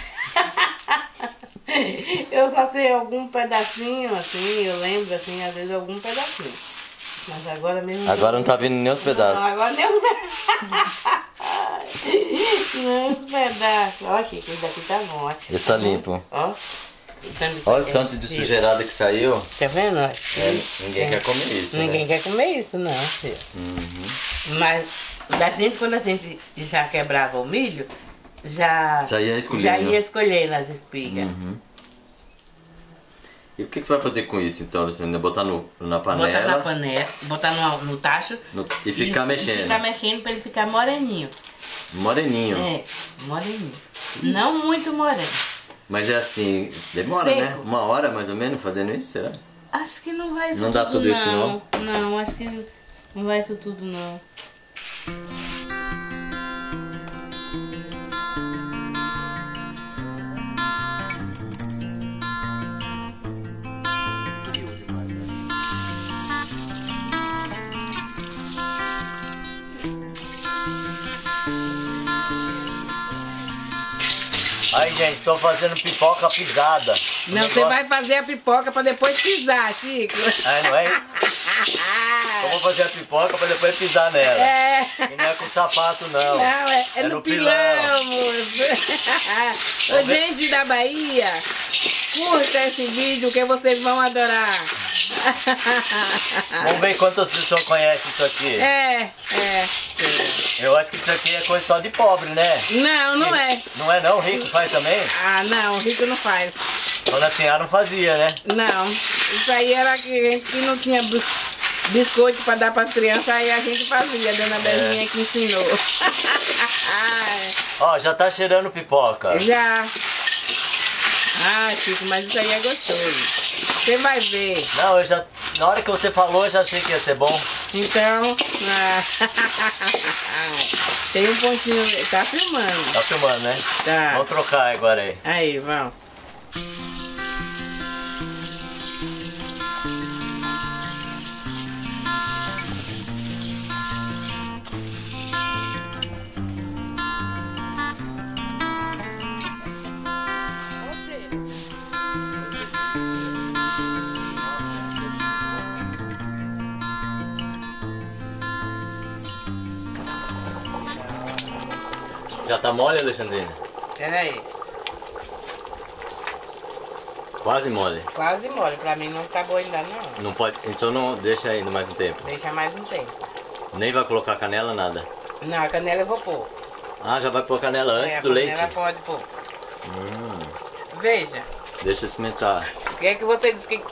[SPEAKER 2] Eu só sei algum pedacinho, assim, eu lembro, assim, às vezes algum pedacinho. Mas agora mesmo...
[SPEAKER 1] Agora não tá vindo nem os pedaços.
[SPEAKER 2] Não, agora nem os pedaços. Nem os pedaços. Olha aqui, esse daqui tá bom, ó.
[SPEAKER 1] Esse tá limpo.
[SPEAKER 2] Ó.
[SPEAKER 1] Olha o tanto de sujeirada que saiu.
[SPEAKER 2] Tá vendo?
[SPEAKER 1] Ninguém quer comer isso,
[SPEAKER 2] Ninguém
[SPEAKER 1] né?
[SPEAKER 2] quer comer isso, não, filho. Mas da gente, quando a gente já quebrava o milho, já ia escolhendo as espigas.
[SPEAKER 1] Uhum. E o que você vai fazer com isso então, Luciana? Botar na panela?
[SPEAKER 2] Botar na panela, botar no tacho
[SPEAKER 1] e ficar mexendo.
[SPEAKER 2] E ficar mexendo pra ele ficar moreninho.
[SPEAKER 1] Moreninho?
[SPEAKER 2] É, moreninho. Não muito moreno.
[SPEAKER 1] Mas é assim, demora,
[SPEAKER 2] seco,
[SPEAKER 1] né? 1 hora mais ou menos fazendo isso, será?
[SPEAKER 2] Acho que não vai isso
[SPEAKER 1] não
[SPEAKER 2] tudo,
[SPEAKER 1] dá tudo isso não?
[SPEAKER 2] Não, acho que não vai isso tudo não.
[SPEAKER 1] Aí, gente, tô fazendo pipoca pisada.
[SPEAKER 2] Não, você vai fazer a pipoca pra depois pisar, Chico.
[SPEAKER 1] É, não é? Eu vou fazer a pipoca pra depois pisar nela.
[SPEAKER 2] É.
[SPEAKER 1] E não é com sapato, não.
[SPEAKER 2] Não, é no pilão, moço. Ô, gente da Bahia, curta esse vídeo que vocês vão adorar.
[SPEAKER 1] Vamos ver quantas pessoas conhecem isso aqui.
[SPEAKER 2] É.
[SPEAKER 1] Eu acho que isso aqui é coisa só de pobre, né?
[SPEAKER 2] Não, não é.
[SPEAKER 1] Não é não? Rico faz também?
[SPEAKER 2] Ah, não, rico não faz.
[SPEAKER 1] Dona Senhora não fazia, né?
[SPEAKER 2] Não, isso aí era que não tinha biscoito pra dar pras crianças, aí a gente fazia, a dona Belinha que ensinou.
[SPEAKER 1] Ó, já tá cheirando pipoca.
[SPEAKER 2] Já. Ah, Chico, mas isso aí é gostoso. Você vai ver.
[SPEAKER 1] Não, na hora que você falou, eu já achei que ia ser bom.
[SPEAKER 2] Então, tem um pontinho, tá filmando.
[SPEAKER 1] Tá filmando, né?
[SPEAKER 2] Tá.
[SPEAKER 1] Vamos trocar agora aí.
[SPEAKER 2] Aí, vamos.
[SPEAKER 1] Já tá mole, Alexandrina?
[SPEAKER 2] Pera aí.
[SPEAKER 1] Quase mole.
[SPEAKER 2] Quase mole, pra mim não tá boa ainda não.
[SPEAKER 1] Não pode, então não deixa ainda mais um tempo.
[SPEAKER 2] Deixa mais um tempo.
[SPEAKER 1] Nem vai colocar canela, nada.
[SPEAKER 2] Não, a canela eu vou pôr.
[SPEAKER 1] Ah, já vai pôr canela antes
[SPEAKER 2] a
[SPEAKER 1] do leite?
[SPEAKER 2] canela pode pôr. Veja.
[SPEAKER 1] Deixa eu experimentar.
[SPEAKER 2] O que é que você disse que...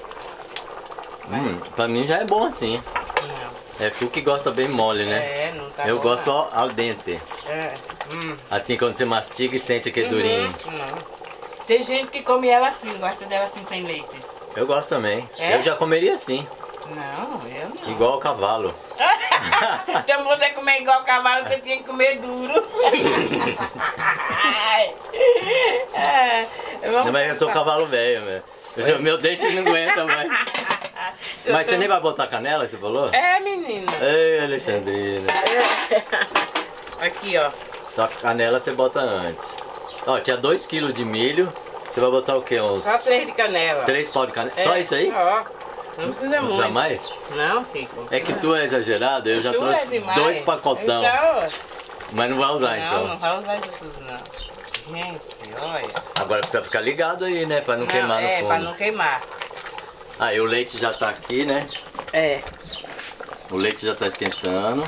[SPEAKER 1] Pra mim já é bom assim.
[SPEAKER 2] Não.
[SPEAKER 1] É tu que gosta bem mole, né?
[SPEAKER 2] É, não tá
[SPEAKER 1] Eu
[SPEAKER 2] bom,
[SPEAKER 1] gosto
[SPEAKER 2] não.
[SPEAKER 1] al dente.
[SPEAKER 2] É.
[SPEAKER 1] Assim quando você mastiga e sente aquele durinho.
[SPEAKER 2] Não. Tem gente que come ela assim, gosta dela assim sem leite.
[SPEAKER 1] Eu gosto também.
[SPEAKER 2] É?
[SPEAKER 1] Eu já comeria assim.
[SPEAKER 2] Não, eu não.
[SPEAKER 1] Igual o cavalo.
[SPEAKER 2] Então você comer igual cavalo, você tinha que comer duro.
[SPEAKER 1] Não, mas eu sou cavalo velho, meu. Meu dente não aguenta mais. Mas você nem vai botar canela, você falou?
[SPEAKER 2] É, menina.
[SPEAKER 1] Ei, Alexandrina.
[SPEAKER 2] Aqui, ó.
[SPEAKER 1] Só que canela você bota antes. Ó, tinha 2 kg de milho. Você vai botar o quê? Uns
[SPEAKER 2] Só 3 de canela.
[SPEAKER 1] 3 pau de canela? Só isso aí?
[SPEAKER 2] Ó. Não precisa
[SPEAKER 1] Não
[SPEAKER 2] muito.
[SPEAKER 1] precisa mais?
[SPEAKER 2] Não, Fico.
[SPEAKER 1] É que tu é exagerado, eu já
[SPEAKER 2] Tu
[SPEAKER 1] trouxe
[SPEAKER 2] é demais.
[SPEAKER 1] 2 pacotão.
[SPEAKER 2] Então,
[SPEAKER 1] Mas não vai usar então.
[SPEAKER 2] não vai usar isso tudo, não. Gente, olha.
[SPEAKER 1] Agora precisa ficar ligado aí, né? Pra não queimar no fundo.
[SPEAKER 2] Pra não queimar.
[SPEAKER 1] Aí o leite já tá aqui, né?
[SPEAKER 2] É.
[SPEAKER 1] O leite já tá esquentando.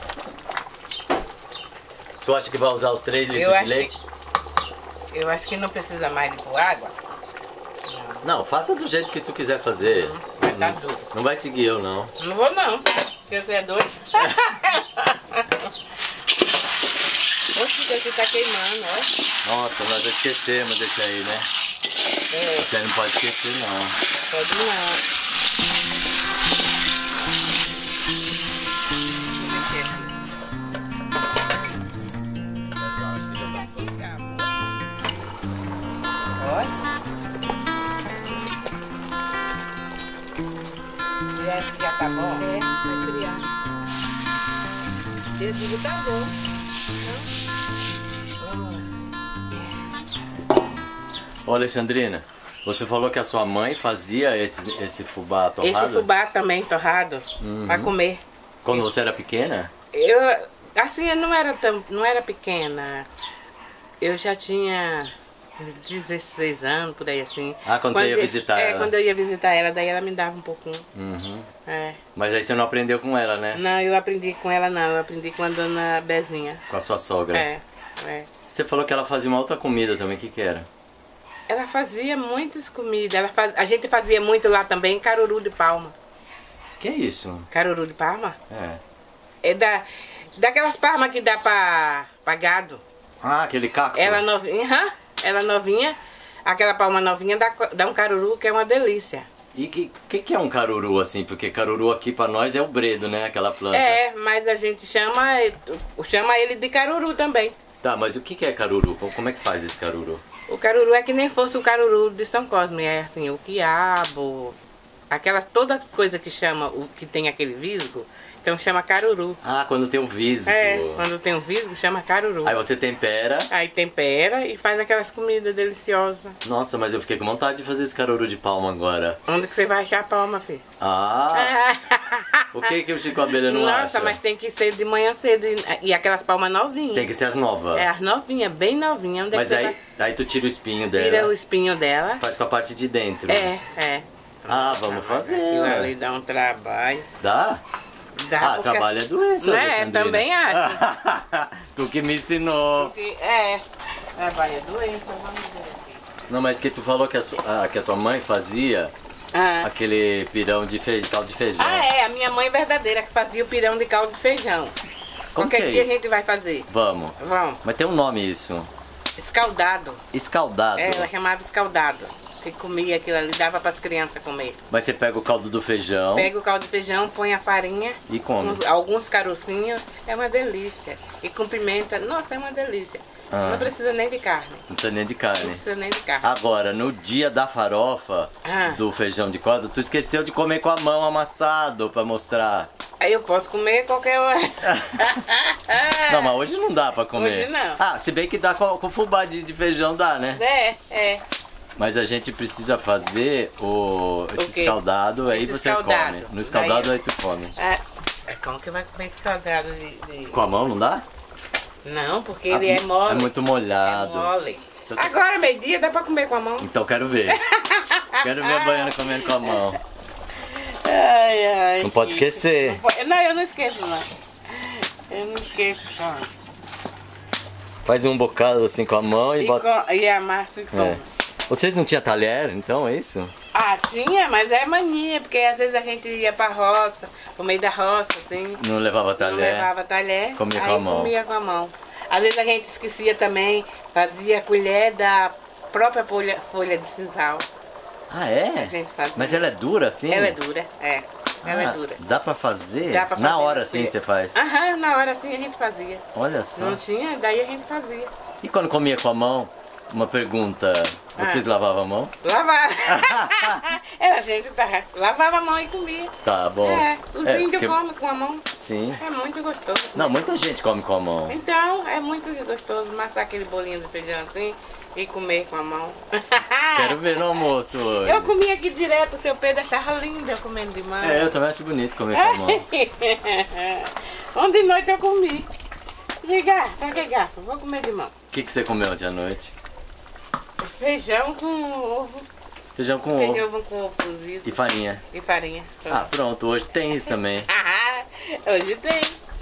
[SPEAKER 1] Tu acha que vai usar os 3 litros de leite?
[SPEAKER 2] Eu acho que não precisa mais de pôr água.
[SPEAKER 1] Não, faça do jeito que tu quiser fazer.
[SPEAKER 2] Vai tá duro.
[SPEAKER 1] Não vai seguir eu, não.
[SPEAKER 2] Não vou não, porque você é doido. Oxe, aqui tá queimando, ó.
[SPEAKER 1] Nossa, nós esquecemos desse aí, né?
[SPEAKER 2] É,
[SPEAKER 1] Você não pode esquecer, não.
[SPEAKER 2] pode não. Olha. E esse já tá bom? É, vai criar. Esse tá bom.
[SPEAKER 1] Ô, Alexandrina, você falou que a sua mãe fazia esse fubá torrado?
[SPEAKER 2] Esse fubá também torrado, pra comer.
[SPEAKER 1] Quando você era pequena?
[SPEAKER 2] Assim, eu não era pequena. Eu já tinha uns 16 anos, por aí assim.
[SPEAKER 1] Ah, quando você ia visitar ela?
[SPEAKER 2] É, quando eu ia visitar ela, daí ela me dava um pouquinho. É.
[SPEAKER 1] Mas aí você não aprendeu com ela, né?
[SPEAKER 2] Não, eu aprendi com ela não, eu aprendi com a dona Bezinha.
[SPEAKER 1] Com a sua sogra?
[SPEAKER 2] É.
[SPEAKER 1] Você falou que ela fazia uma outra comida também, o que era?
[SPEAKER 2] Ela fazia muitas comidas, a gente fazia muito lá também caruru de palma.
[SPEAKER 1] Que é isso?
[SPEAKER 2] Caruru de palma?
[SPEAKER 1] É.
[SPEAKER 2] É daquelas palmas que dá pra gado.
[SPEAKER 1] Ah, aquele cacto?
[SPEAKER 2] Ela novinha, aquela palma novinha dá um caruru que é uma delícia.
[SPEAKER 1] E que é um caruru assim? Porque caruru aqui pra nós é o bredo, né? Aquela planta.
[SPEAKER 2] É, mas a gente chama ele de caruru também.
[SPEAKER 1] Tá, mas o que é caruru? Como é que faz esse caruru?
[SPEAKER 2] O caruru é que nem fosse o caruru de São Cosme, é assim, o quiabo, toda coisa que chama, que tem aquele visgo, então chama caruru.
[SPEAKER 1] Ah, quando tem o visgo.
[SPEAKER 2] É, quando tem um visgo chama caruru.
[SPEAKER 1] Aí você tempera.
[SPEAKER 2] Aí tempera e faz aquelas comidas deliciosas.
[SPEAKER 1] Nossa, mas eu fiquei com vontade de fazer esse caruru de palma agora.
[SPEAKER 2] Onde que você vai achar a palma, filho?
[SPEAKER 1] Ah! O que o Chico Abelha não acha?
[SPEAKER 2] Nossa, mas tem que ser de manhã cedo e aquelas palmas novinhas.
[SPEAKER 1] Tem que ser as novas.
[SPEAKER 2] É, as novinhas, bem novinhas.
[SPEAKER 1] Mas aí tu tira o espinho dela.
[SPEAKER 2] Tira o espinho dela.
[SPEAKER 1] Faz com a parte de dentro.
[SPEAKER 2] É.
[SPEAKER 1] Ah, vamos fazer.
[SPEAKER 2] Aquilo
[SPEAKER 1] Ué.
[SPEAKER 2] ali dá um trabalho.
[SPEAKER 1] Dá?
[SPEAKER 2] Dá
[SPEAKER 1] Ah,
[SPEAKER 2] porque...
[SPEAKER 1] trabalho é doença,
[SPEAKER 2] Não é,
[SPEAKER 1] Alexandrina.
[SPEAKER 2] também acho.
[SPEAKER 1] Tu que me ensinou.
[SPEAKER 2] Trabalho é doença, vamos ver aqui.
[SPEAKER 1] Não, mas que tu falou que a tua mãe fazia aquele pirão de caldo de feijão.
[SPEAKER 2] Ah, é, a minha mãe verdadeira que fazia o pirão de caldo de feijão.
[SPEAKER 1] Como que é
[SPEAKER 2] dia a
[SPEAKER 1] isso?
[SPEAKER 2] gente vai fazer.
[SPEAKER 1] Vamos.
[SPEAKER 2] Vamos.
[SPEAKER 1] Mas tem um nome isso.
[SPEAKER 2] Escaldado.
[SPEAKER 1] Escaldado.
[SPEAKER 2] É, ela chamava escaldado. E comia aquilo ali, dava para as crianças comer.
[SPEAKER 1] Mas você pega o caldo do feijão
[SPEAKER 2] Pega o caldo de feijão, põe a farinha,
[SPEAKER 1] e come.
[SPEAKER 2] com alguns carocinhos, é uma delícia. E com pimenta, nossa, é uma delícia. Não precisa nem de carne.
[SPEAKER 1] Não precisa nem de
[SPEAKER 2] Não
[SPEAKER 1] carne.
[SPEAKER 2] precisa nem de carne.
[SPEAKER 1] Agora, no dia da farofa do feijão de corda, tu esqueceu de comer com a mão amassado pra mostrar.
[SPEAKER 2] Aí eu posso comer qualquer hora.
[SPEAKER 1] Não, mas hoje não dá pra comer.
[SPEAKER 2] Hoje não.
[SPEAKER 1] Ah, se bem que dá com fubá de feijão, dá, né?
[SPEAKER 2] É.
[SPEAKER 1] Mas a gente precisa fazer esse
[SPEAKER 2] quê?
[SPEAKER 1] escaldado, aí
[SPEAKER 2] Esse
[SPEAKER 1] você
[SPEAKER 2] escaldado.
[SPEAKER 1] come. No escaldado
[SPEAKER 2] Daí-
[SPEAKER 1] aí tu come.
[SPEAKER 2] Como que vai comer escaldado de...
[SPEAKER 1] Com a mão não dá?
[SPEAKER 2] Não, porque ele é mole.
[SPEAKER 1] É muito molhado.
[SPEAKER 2] É mole. Agora, meio-dia, dá pra comer com a mão.
[SPEAKER 1] Então quero ver. Quero ver a baiana comendo com a mão.
[SPEAKER 2] Ai,
[SPEAKER 1] Não pode
[SPEAKER 2] Chico.
[SPEAKER 1] esquecer.
[SPEAKER 2] Não, eu não esqueço, não. Eu não esqueço, não.
[SPEAKER 1] Faz um bocado assim com a mão e bota.
[SPEAKER 2] E amassa e come.
[SPEAKER 1] Vocês não tinham talher, então, é isso?
[SPEAKER 2] Ah, tinha, mas é mania, porque às vezes a gente ia pra roça, pro meio da roça, assim.
[SPEAKER 1] Não levava
[SPEAKER 2] Não
[SPEAKER 1] talher?
[SPEAKER 2] levava talher.
[SPEAKER 1] Comia
[SPEAKER 2] aí
[SPEAKER 1] com a mão.
[SPEAKER 2] comia com a mão. Às vezes a gente esquecia também, fazia colher da própria folha de sisal.
[SPEAKER 1] Ah, é?
[SPEAKER 2] A gente fazia.
[SPEAKER 1] Mas ela é dura assim?
[SPEAKER 2] Ela é dura, é. Ela é
[SPEAKER 1] Ah,
[SPEAKER 2] dura.
[SPEAKER 1] Dá pra fazer?
[SPEAKER 2] Dá pra
[SPEAKER 1] Na
[SPEAKER 2] fazer
[SPEAKER 1] hora
[SPEAKER 2] colher.
[SPEAKER 1] assim você faz?
[SPEAKER 2] Aham, na hora assim a gente fazia.
[SPEAKER 1] Olha só.
[SPEAKER 2] Não tinha, daí a gente fazia.
[SPEAKER 1] E quando comia com a mão? Uma pergunta. Vocês lavavam a mão?
[SPEAKER 2] Lavava. A gente lavava a mão e comia.
[SPEAKER 1] Tá bom.
[SPEAKER 2] Os índios
[SPEAKER 1] porque-
[SPEAKER 2] comem com a mão.
[SPEAKER 1] Sim.
[SPEAKER 2] É muito gostoso.
[SPEAKER 1] Não, muita gente come com a mão.
[SPEAKER 2] Então, é muito gostoso amassar aquele bolinho de feijão assim e comer com a mão.
[SPEAKER 1] Quero ver no almoço hoje.
[SPEAKER 2] Eu comia aqui direto, o seu Pedro achava lindo eu comendo de mão.
[SPEAKER 1] É, eu também acho bonito comer com a mão.
[SPEAKER 2] Ontem de noite eu comi. Liga, pega garfo, vou comer de mão.
[SPEAKER 1] O que você comeu ontem à noite?
[SPEAKER 2] Feijão com ovo.
[SPEAKER 1] Feijão com ovo
[SPEAKER 2] Feijão com ovo cozido
[SPEAKER 1] e farinha.
[SPEAKER 2] e farinha.
[SPEAKER 1] Ah, pronto, hoje tem isso também.
[SPEAKER 2] Hoje tem.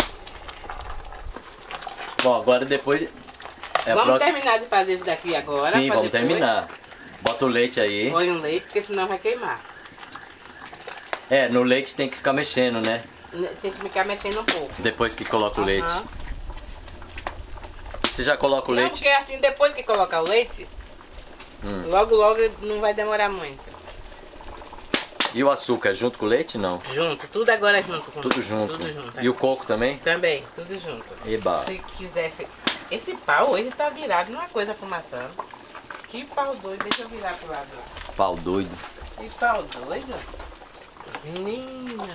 [SPEAKER 1] Bom, agora depois... É a
[SPEAKER 2] Vamos
[SPEAKER 1] próxima-
[SPEAKER 2] terminar de fazer isso daqui agora.
[SPEAKER 1] Sim,
[SPEAKER 2] pra
[SPEAKER 1] vamos
[SPEAKER 2] depois.
[SPEAKER 1] terminar. Bota o leite aí.
[SPEAKER 2] Põe um leite, porque senão vai queimar.
[SPEAKER 1] É, no leite tem que ficar mexendo, né?
[SPEAKER 2] Tem que ficar mexendo um pouco.
[SPEAKER 1] Depois que coloca o
[SPEAKER 2] Aham.
[SPEAKER 1] leite. Você já coloca o
[SPEAKER 2] Não,
[SPEAKER 1] leite?
[SPEAKER 2] porque assim, depois que colocar o leite, logo não vai demorar muito.
[SPEAKER 1] E o açúcar junto com o leite? Não.
[SPEAKER 2] Junto, tudo agora junto.
[SPEAKER 1] Tudo junto.
[SPEAKER 2] Tudo junto.
[SPEAKER 1] E o coco também?
[SPEAKER 2] Também, tudo junto.
[SPEAKER 1] Eba.
[SPEAKER 2] Se quisesse... Esse pau hoje tá virado numa coisa fumaçando. Que pau doido, deixa eu virar pro lado lá.
[SPEAKER 1] Pau doido.
[SPEAKER 2] Que pau doido? Menina.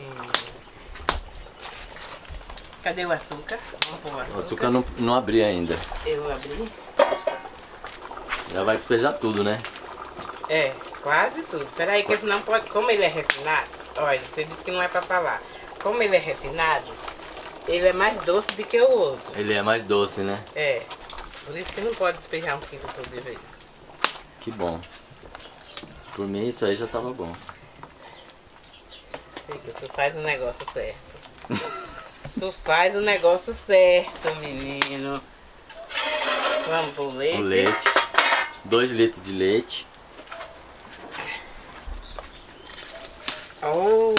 [SPEAKER 2] Cadê o açúcar? Vamos pôr o açúcar.
[SPEAKER 1] O açúcar não abri ainda.
[SPEAKER 2] Eu abri.
[SPEAKER 1] Já vai despejar tudo, né?
[SPEAKER 2] É, quase tudo. Peraí, que senão pode. Como ele é refinado, olha, você disse que não é pra falar. Como ele é refinado, ele é mais doce do que o outro.
[SPEAKER 1] Ele é mais doce, né?
[SPEAKER 2] É. Por isso que não pode despejar um quilo todo de vez.
[SPEAKER 1] Que bom. Por mim isso aí já tava bom.
[SPEAKER 2] Fica, tu faz o negócio certo. Tu faz o negócio certo, menino. Vamos pro leite.
[SPEAKER 1] O leite. 2 litros de leite.
[SPEAKER 2] Oh.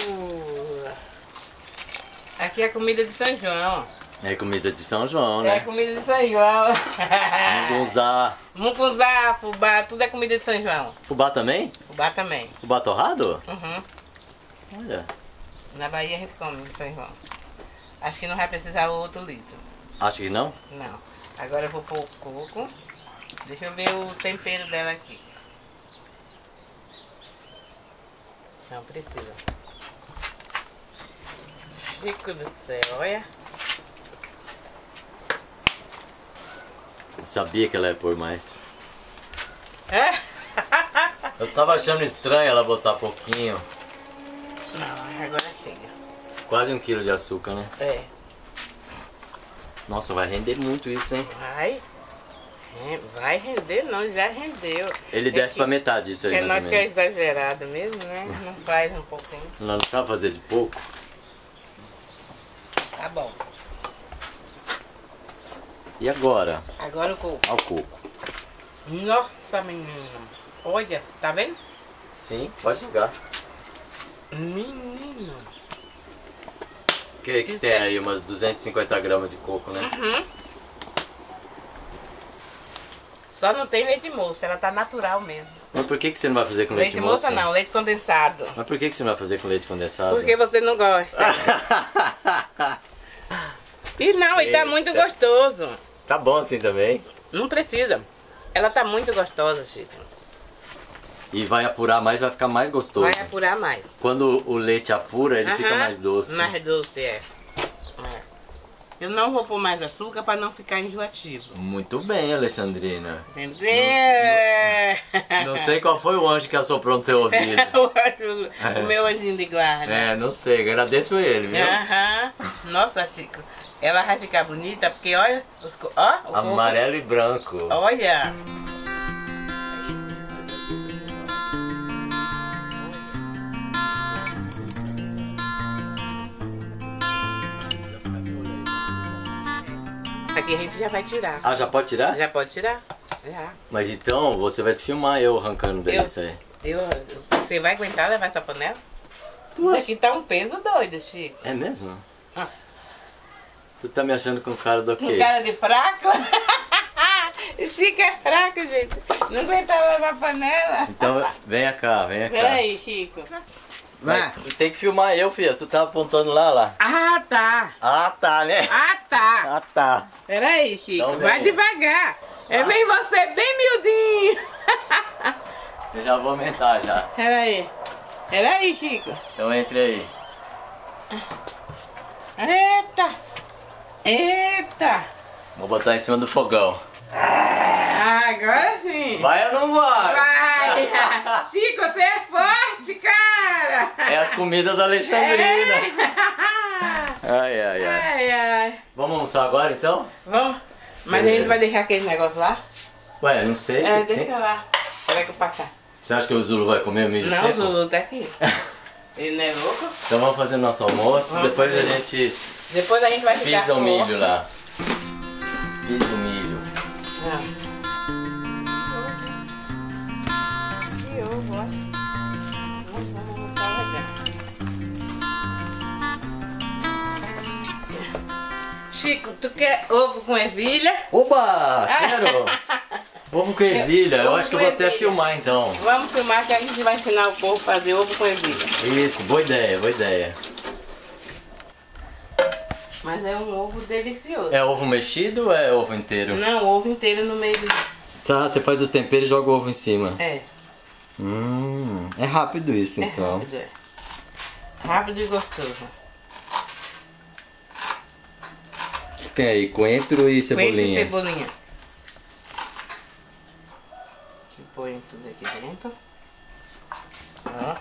[SPEAKER 2] Aqui é a comida de São João.
[SPEAKER 1] É comida de São João,
[SPEAKER 2] É a
[SPEAKER 1] né?
[SPEAKER 2] comida de São João.
[SPEAKER 1] Vamos usar.
[SPEAKER 2] Mucunzá, fubá, tudo é comida de São João.
[SPEAKER 1] Fubá também?
[SPEAKER 2] Fubá também.
[SPEAKER 1] Fubá torrado?
[SPEAKER 2] Uhum.
[SPEAKER 1] Olha.
[SPEAKER 2] Na Bahia a gente come em São João. Acho que não vai precisar outro litro.
[SPEAKER 1] Acho que não?
[SPEAKER 2] Não. Agora eu vou pôr o coco. Deixa eu ver o tempero dela aqui. Não precisa. Chico do céu, olha.
[SPEAKER 1] Eu sabia que ela ia pôr mais.
[SPEAKER 2] É?
[SPEAKER 1] Eu tava achando estranho ela botar pouquinho.
[SPEAKER 2] Não, agora chega.
[SPEAKER 1] Quase 1 quilo de açúcar, né?
[SPEAKER 2] É.
[SPEAKER 1] Nossa, vai render muito isso, hein?
[SPEAKER 2] Vai. Vai render não, já rendeu.
[SPEAKER 1] Ele desce pra metade isso aí,
[SPEAKER 2] Porque
[SPEAKER 1] mais
[SPEAKER 2] nós
[SPEAKER 1] ou
[SPEAKER 2] que é
[SPEAKER 1] menos.
[SPEAKER 2] exagerado mesmo, né? Não faz um pouquinho.
[SPEAKER 1] Não dá pra fazer de pouco?
[SPEAKER 2] Tá bom.
[SPEAKER 1] E agora?
[SPEAKER 2] Agora o coco.
[SPEAKER 1] Ao coco.
[SPEAKER 2] Nossa, menina. Olha, tá vendo?
[SPEAKER 1] Sim, pode jogar.
[SPEAKER 2] Menino.
[SPEAKER 1] Que tem aí umas 250 gramas de coco, né?
[SPEAKER 2] Uhum. Só não tem leite moça, ela tá natural mesmo.
[SPEAKER 1] Mas por que você não vai fazer com leite moça?
[SPEAKER 2] Leite moça não, leite condensado.
[SPEAKER 1] Mas por que você não vai fazer com leite condensado?
[SPEAKER 2] Porque você não gosta. E não, e tá muito gostoso.
[SPEAKER 1] Tá bom assim também.
[SPEAKER 2] Não precisa. Ela tá muito gostosa, Chico.
[SPEAKER 1] E vai apurar mais, vai ficar mais gostoso.
[SPEAKER 2] Vai apurar mais.
[SPEAKER 1] Quando o leite apura, ele fica mais doce.
[SPEAKER 2] Mais doce, é. Eu não vou pôr mais açúcar para não ficar enjoativo.
[SPEAKER 1] Muito bem, Alexandrina.
[SPEAKER 2] Entendeu?
[SPEAKER 1] Não sei qual foi o anjo que assoprou no seu ouvido.
[SPEAKER 2] O meu anjinho de guarda.
[SPEAKER 1] É, não sei, agradeço ele, viu?
[SPEAKER 2] Nossa, Chico, ela vai ficar bonita porque olha, ó, o
[SPEAKER 1] amarelo e branco.
[SPEAKER 2] Olha. Aqui a gente já vai tirar.
[SPEAKER 1] Ah, já pode tirar?
[SPEAKER 2] Já pode tirar? Já.
[SPEAKER 1] Mas então você vai filmar eu arrancando isso aí.
[SPEAKER 2] Você vai aguentar levar essa panela? Isso aqui tá um peso doido, Chico.
[SPEAKER 1] É mesmo? Tu tá me achando com cara do quê?
[SPEAKER 2] Com cara de fraco? Chico é fraco, gente. Não aguentava levar a panela.
[SPEAKER 1] Então vem cá, vem cá.
[SPEAKER 2] Peraí, Chico.
[SPEAKER 1] Mas tem que filmar eu, filha. Tu tá apontando lá.
[SPEAKER 2] Ah, tá.
[SPEAKER 1] Ah, tá, né?
[SPEAKER 2] Ah, tá.
[SPEAKER 1] Ah, tá.
[SPEAKER 2] Peraí, Chico.
[SPEAKER 1] Então
[SPEAKER 2] vai devagar. Vem você bem miudinho.
[SPEAKER 1] Eu já vou aumentar já.
[SPEAKER 2] Peraí. Peraí, Chico.
[SPEAKER 1] Então entre aí.
[SPEAKER 2] Eita. Eita.
[SPEAKER 1] Vou botar em cima do fogão.
[SPEAKER 2] Agora sim.
[SPEAKER 1] Vai ou não vai?
[SPEAKER 2] Vai. Chico, você é forte, cara.
[SPEAKER 1] É as comidas da Alexandrina. Ai. Vamos almoçar agora então?
[SPEAKER 2] Vamos. Mas a gente vai deixar aquele negócio lá?
[SPEAKER 1] Ué, não sei.
[SPEAKER 2] Deixa lá. Espera que eu passar.
[SPEAKER 1] Você acha que o Zulu vai comer o milho
[SPEAKER 2] Não,
[SPEAKER 1] seco?
[SPEAKER 2] o Zulu tá aqui. Ele não é louco?
[SPEAKER 1] Então vamos fazer nosso almoço, depois a gente
[SPEAKER 2] vai ficar
[SPEAKER 1] pisa o milho lá. Pisa o milho.
[SPEAKER 2] Que ovo, ó. Chico, tu quer ovo com ervilha?
[SPEAKER 1] Oba! Quero! Ovo com ervilha, eu acho que eu vou até filmar então.
[SPEAKER 2] Vamos filmar que a gente vai ensinar o povo a fazer ovo com ervilha.
[SPEAKER 1] Isso, boa ideia, boa ideia.
[SPEAKER 2] Mas é um ovo delicioso.
[SPEAKER 1] É ovo mexido ou é ovo inteiro?
[SPEAKER 2] Não, ovo inteiro no meio do...
[SPEAKER 1] Ah, você faz os temperos e joga o ovo em cima.
[SPEAKER 2] É.
[SPEAKER 1] É rápido isso então.
[SPEAKER 2] Rápido, é. Rápido e gostoso.
[SPEAKER 1] O que tem aí? Coentro e cebolinha.
[SPEAKER 2] Coentro e cebolinha. Põe tudo aqui dentro. Ó.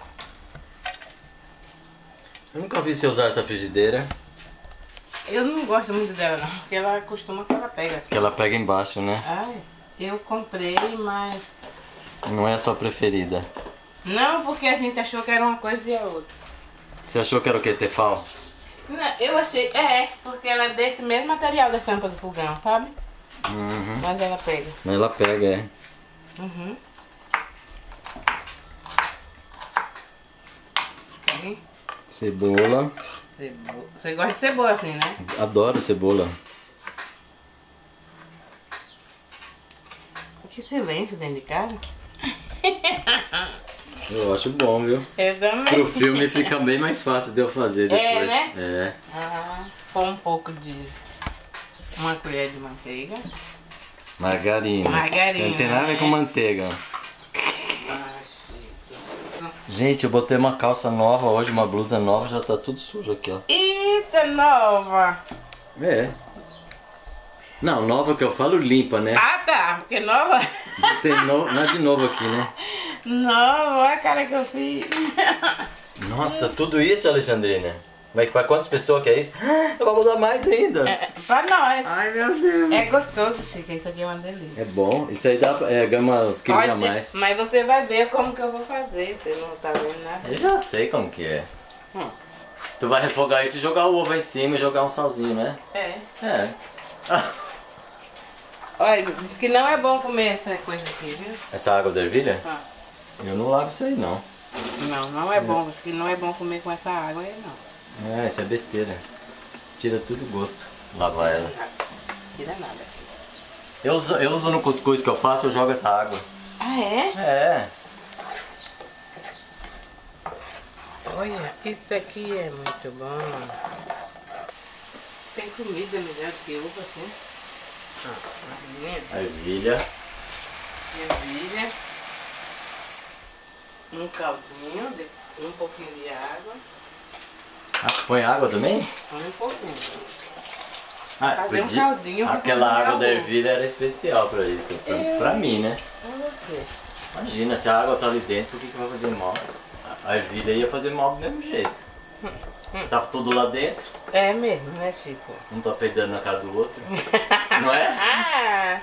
[SPEAKER 1] Eu nunca vi você usar essa frigideira.
[SPEAKER 2] Eu não gosto muito dela não, porque ela costuma que ela pega.
[SPEAKER 1] Que ela pega embaixo, né?
[SPEAKER 2] Ai, eu comprei, mas...
[SPEAKER 1] Não é a sua preferida.
[SPEAKER 2] Não, porque a gente achou que era uma coisa e a outra.
[SPEAKER 1] Você achou que era o que? Tefal?
[SPEAKER 2] Não, eu achei... porque ela é desse mesmo material da tampa do fogão, sabe? Mas ela pega.
[SPEAKER 1] Ela pega, é.
[SPEAKER 2] Aqui.
[SPEAKER 1] Cebola.
[SPEAKER 2] Você gosta de cebola assim, né?
[SPEAKER 1] Adoro cebola.
[SPEAKER 2] Que silêncio dentro de casa.
[SPEAKER 1] Eu acho bom, viu?
[SPEAKER 2] Eu também.
[SPEAKER 1] Pro filme fica bem mais fácil de eu fazer depois.
[SPEAKER 2] Né?
[SPEAKER 1] É.
[SPEAKER 2] Com um pouco de... Uma colher de manteiga.
[SPEAKER 1] Margarina.
[SPEAKER 2] Margarina.
[SPEAKER 1] Você não tem nada a ver com manteiga. Gente, eu botei uma calça nova hoje, uma blusa nova, já tá tudo sujo aqui, ó.
[SPEAKER 2] Eita, nova!
[SPEAKER 1] É. Não, nova que eu falo limpa, né?
[SPEAKER 2] Ah, tá, porque nova...
[SPEAKER 1] Tem nada de novo aqui, né?
[SPEAKER 2] Nova, olha a cara que eu fiz.
[SPEAKER 1] Nossa, tudo isso, Alexandrina? Mas pra quantas pessoas que é isso? Eu vou mudar mais ainda.
[SPEAKER 2] Pra nós.
[SPEAKER 1] Ai, meu Deus.
[SPEAKER 2] É gostoso, Chico, isso aqui é uma delícia.
[SPEAKER 1] É bom, isso aí dá ganha uns quilos a mais.
[SPEAKER 2] Mas você vai ver como que eu vou fazer, você não tá vendo nada.
[SPEAKER 1] Eu já sei como que é. Tu vai refogar isso e jogar o ovo em cima e jogar um salzinho, né?
[SPEAKER 2] É. Olha, diz que não é bom comer essa coisa aqui, viu?
[SPEAKER 1] Essa água da ervilha? Eu não lavo isso aí, não.
[SPEAKER 2] Não é bom, diz que não é bom comer com essa água aí, não.
[SPEAKER 1] Isso é besteira. Tira tudo o gosto. Lavar ela.
[SPEAKER 2] Tira nada.
[SPEAKER 1] Eu uso no cuscuz que eu faço, eu jogo essa água.
[SPEAKER 2] Ah, é?
[SPEAKER 1] É.
[SPEAKER 2] Olha, isso aqui é muito bom. Tem comida melhor que uva, assim.
[SPEAKER 1] Ervilha.
[SPEAKER 2] Ervilha. Um caldinho, um pouquinho de água.
[SPEAKER 1] Ah, põe água também?
[SPEAKER 2] Põe um pouquinho.
[SPEAKER 1] Ah,
[SPEAKER 2] Fazer um caldinho.
[SPEAKER 1] aquela água da ervilha era especial pra isso. Pra mim, né?
[SPEAKER 2] Pra você.
[SPEAKER 1] Imagina, se a água tá ali dentro, o que vai fazer mal? A ervilha ia fazer mal do mesmo jeito. Tava tudo lá dentro.
[SPEAKER 2] É mesmo, né, Chico?
[SPEAKER 1] Um tá peidando na cara do outro. Não é?
[SPEAKER 2] Ah!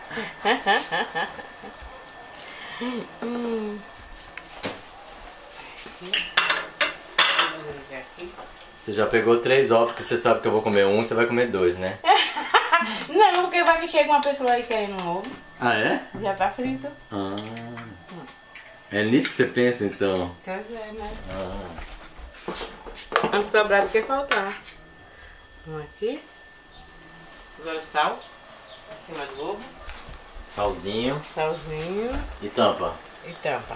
[SPEAKER 1] Você já pegou 3 ovos, porque você sabe que eu vou comer um, você vai comer 2, né?
[SPEAKER 2] Não, porque vai que chega uma pessoa aí querendo um ovo.
[SPEAKER 1] Ah, é?
[SPEAKER 2] Já tá frito.
[SPEAKER 1] Ah. É nisso que você pensa, então?
[SPEAKER 2] Pois é, né?
[SPEAKER 1] Ah.
[SPEAKER 2] Antes sobrar do que faltar. Um aqui. Agora o sal. Em cima do ovo.
[SPEAKER 1] Salzinho.
[SPEAKER 2] Salzinho.
[SPEAKER 1] E tampa.
[SPEAKER 2] E tampa.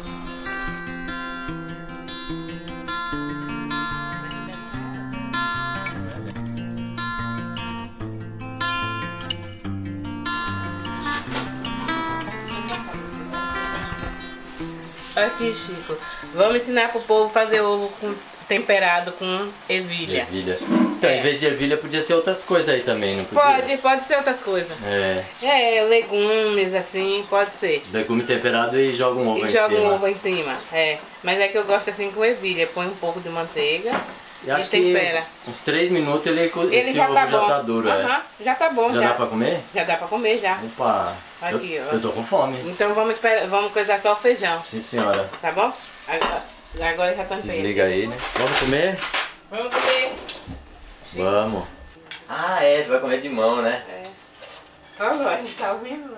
[SPEAKER 2] Aqui, Chico. Vamos ensinar pro povo a fazer ovo temperado com ervilha.
[SPEAKER 1] Ervilha. Então, em vez de ervilha, podia ser outras coisas aí também, não podia?
[SPEAKER 2] Pode ser outras coisas.
[SPEAKER 1] É.
[SPEAKER 2] Legumes, assim, pode ser.
[SPEAKER 1] Legume temperado e joga um ovo em
[SPEAKER 2] joga
[SPEAKER 1] cima.
[SPEAKER 2] um ovo em cima, Mas é que eu gosto assim com ervilha. Põe um pouco de manteiga
[SPEAKER 1] E acho
[SPEAKER 2] tempera.
[SPEAKER 1] que uns 3 minutos esse
[SPEAKER 2] Já
[SPEAKER 1] ovo
[SPEAKER 2] tá
[SPEAKER 1] já
[SPEAKER 2] bom.
[SPEAKER 1] tá duro,
[SPEAKER 2] Já tá bom,
[SPEAKER 1] Já dá pra comer?
[SPEAKER 2] Já dá pra comer, já.
[SPEAKER 1] Opa!
[SPEAKER 2] Aqui, ó.
[SPEAKER 1] Eu tô com fome.
[SPEAKER 2] Então vamos coisar só o feijão,
[SPEAKER 1] Sim, senhora.
[SPEAKER 2] tá bom? Agora já tá
[SPEAKER 1] Desliga aí, né? Vamos comer?
[SPEAKER 2] Vamos comer.
[SPEAKER 1] Vamos. Ah, é, você vai comer de mão, né?
[SPEAKER 2] Olha, a gente tá ouvindo?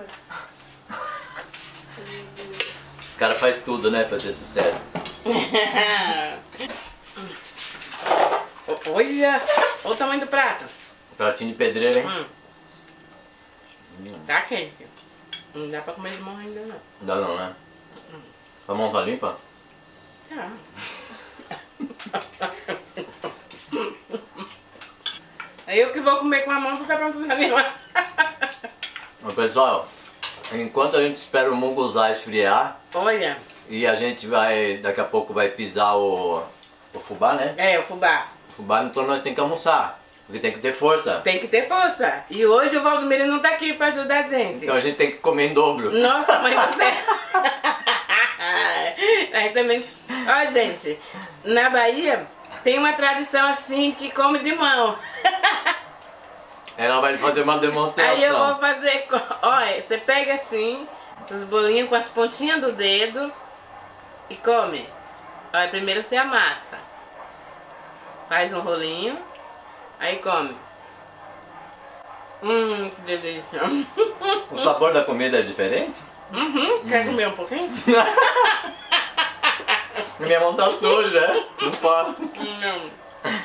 [SPEAKER 1] Os caras fazem tudo, né, pra ter sucesso.
[SPEAKER 2] Olha, olha o tamanho do prato.
[SPEAKER 1] Pratinho de pedreiro, hein?
[SPEAKER 2] Tá quente. Não dá pra comer de mão ainda não.
[SPEAKER 1] Não dá não, né? A mão tá limpa?
[SPEAKER 2] Tá. É eu que vou comer com a mão porque é pra fazer a minha.
[SPEAKER 1] Mas, pessoal, enquanto a gente espera o munguzá esfriar,
[SPEAKER 2] Olha.
[SPEAKER 1] e a gente vai, daqui a pouco vai pisar o fubá, né?
[SPEAKER 2] O fubá.
[SPEAKER 1] O fubá, então nós temos que almoçar, porque tem que ter força.
[SPEAKER 2] Tem que ter força. E hoje o Valdomiro não tá aqui pra ajudar a gente.
[SPEAKER 1] Então a gente tem que comer em dobro.
[SPEAKER 2] Nossa, mãe do céu. Aí também. Ó, gente, na Bahia tem uma tradição assim que come de mão.
[SPEAKER 1] Ela vai fazer uma demonstração.
[SPEAKER 2] Aí eu vou fazer. Olha, você pega assim, os bolinhos com as pontinhas do dedo e come. Olha, primeiro você amassa. Faz um rolinho, aí come. Que delícia.
[SPEAKER 1] O sabor da comida é diferente?
[SPEAKER 2] Quer comer um pouquinho?
[SPEAKER 1] Minha mão tá suja, não posso.
[SPEAKER 2] Não.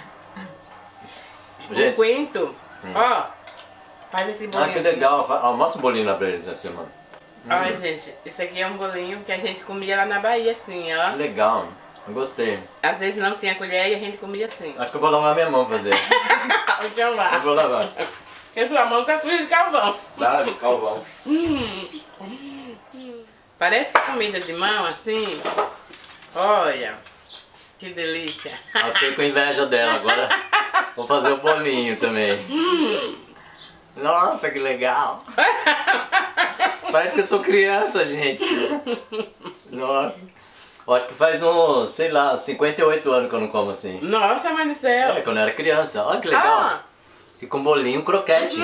[SPEAKER 1] Gente.
[SPEAKER 2] O quinto, ó, faz esse bolinho.
[SPEAKER 1] Ah, que legal. Almoça um bolinho na beleza essa semana.
[SPEAKER 2] Olha, gente, isso aqui é um bolinho que a gente comia lá na Bahia, assim, ó.
[SPEAKER 1] Que legal. Eu gostei.
[SPEAKER 2] Às vezes não tinha colher e a gente comia assim.
[SPEAKER 1] Acho que eu vou lavar minha mão fazer.
[SPEAKER 2] Então
[SPEAKER 1] Eu
[SPEAKER 2] lá.
[SPEAKER 1] vou lavar.
[SPEAKER 2] Porque sua mão tá suja de carvão.
[SPEAKER 1] Dá, de calvão.
[SPEAKER 2] Parece comida de mão, assim. Olha, que delícia.
[SPEAKER 1] Eu fiquei com inveja dela agora. Vou fazer o bolinho também. Nossa, que legal. Parece que eu sou criança, gente. Nossa. Eu acho que faz uns, sei lá, 58 anos que eu não como assim.
[SPEAKER 2] Nossa, mãe do céu.
[SPEAKER 1] É, quando eu era criança. Olha que legal.
[SPEAKER 2] Ah.
[SPEAKER 1] E com bolinho croquete.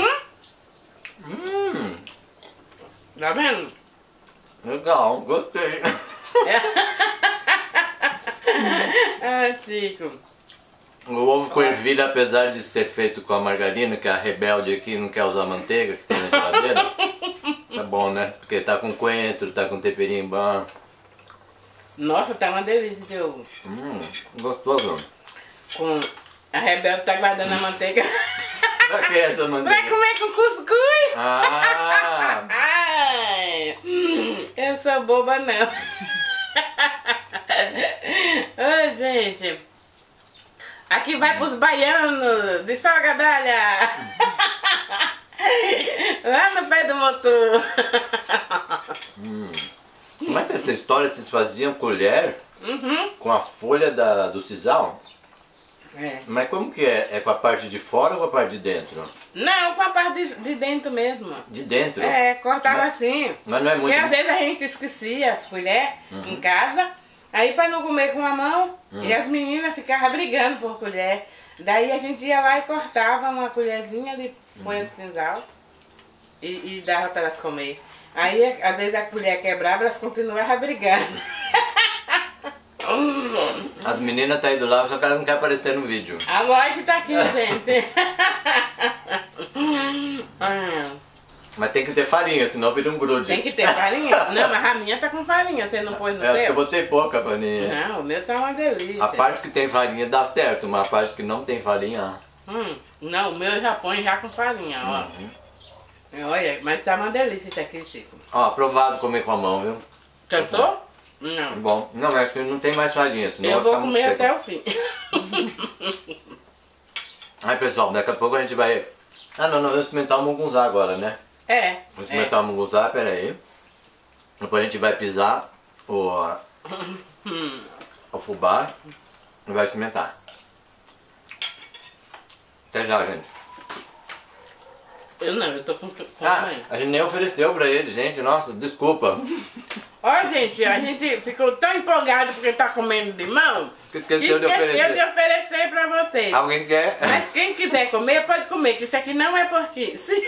[SPEAKER 2] Tá vendo?
[SPEAKER 1] Legal, gostei.
[SPEAKER 2] Ah, Chico.
[SPEAKER 1] O ovo com ervilha, apesar de ser feito com a margarina, que é a rebelde aqui não quer usar manteiga que tem na geladeira, tá bom, né? Porque tá com coentro, tá com temperinho bom.
[SPEAKER 2] Nossa, tá uma delícia esse ovo.
[SPEAKER 1] Gostoso.
[SPEAKER 2] Com a Rebelde tá guardando a manteiga.
[SPEAKER 1] Pra que essa
[SPEAKER 2] Pra
[SPEAKER 1] manteiga?
[SPEAKER 2] comer com cuscuz.
[SPEAKER 1] Ah!
[SPEAKER 2] Ai, eu sou boba não. Ô, gente. Aqui vai pros baianos de Salgadalha. Lá no pé do motor.
[SPEAKER 1] Como é que é essa história? Vocês faziam colher com a folha do sisal?
[SPEAKER 2] É.
[SPEAKER 1] Mas como que é? É com a parte de fora ou com a parte de dentro?
[SPEAKER 2] Não, com a parte de dentro mesmo.
[SPEAKER 1] De dentro?
[SPEAKER 2] É, cortava assim.
[SPEAKER 1] Mas não é muito...
[SPEAKER 2] Porque às vezes a gente esquecia as colheres em casa. Aí para não comer com a mão, e as meninas ficavam brigando por colher. Daí a gente ia lá e cortava uma colherzinha de folha de sisal e dava para elas comer. Aí às vezes a colher quebrava, elas continuavam brigando.
[SPEAKER 1] As meninas tá aí do lado, só que elas não querem aparecer no vídeo.
[SPEAKER 2] A Lloyd tá aqui, gente.
[SPEAKER 1] Mas tem que ter farinha, senão vira um grude.
[SPEAKER 2] Tem que ter farinha? Não, mas a minha tá com farinha, você não pôs no
[SPEAKER 1] É, porque eu
[SPEAKER 2] teu?
[SPEAKER 1] botei pouca farinha.
[SPEAKER 2] Não, o meu tá uma delícia.
[SPEAKER 1] A parte que tem farinha dá certo, mas a parte que não tem farinha...
[SPEAKER 2] Não, o meu já põe já com farinha, ó. Olha, mas tá uma delícia isso aqui, Chico.
[SPEAKER 1] Ó, aprovado comer com a mão, viu?
[SPEAKER 2] Tentou? Não.
[SPEAKER 1] Bom, não, é que não tem mais farinha, senão
[SPEAKER 2] Eu
[SPEAKER 1] vai
[SPEAKER 2] vou
[SPEAKER 1] ficar muito
[SPEAKER 2] comer
[SPEAKER 1] seco.
[SPEAKER 2] até o fim.
[SPEAKER 1] Aí pessoal, daqui a pouco a gente vai... Ah não, nós vamos experimentar o mungunzá agora, né?
[SPEAKER 2] É.
[SPEAKER 1] Vamos experimentar o mungunzá, peraí. Depois a gente vai pisar o fubá e vai experimentar. Até já, gente.
[SPEAKER 2] Eu tô com
[SPEAKER 1] Ah,
[SPEAKER 2] mãe.
[SPEAKER 1] a gente nem ofereceu pra ele, gente. Nossa, desculpa.
[SPEAKER 2] Ó, gente, a gente ficou tão empolgado porque tá comendo de mão.
[SPEAKER 1] Que esqueceu de oferecer.
[SPEAKER 2] de oferecer pra vocês.
[SPEAKER 1] Alguém quer?
[SPEAKER 2] Mas quem quiser comer, pode comer, que isso aqui não é por ti. Sim.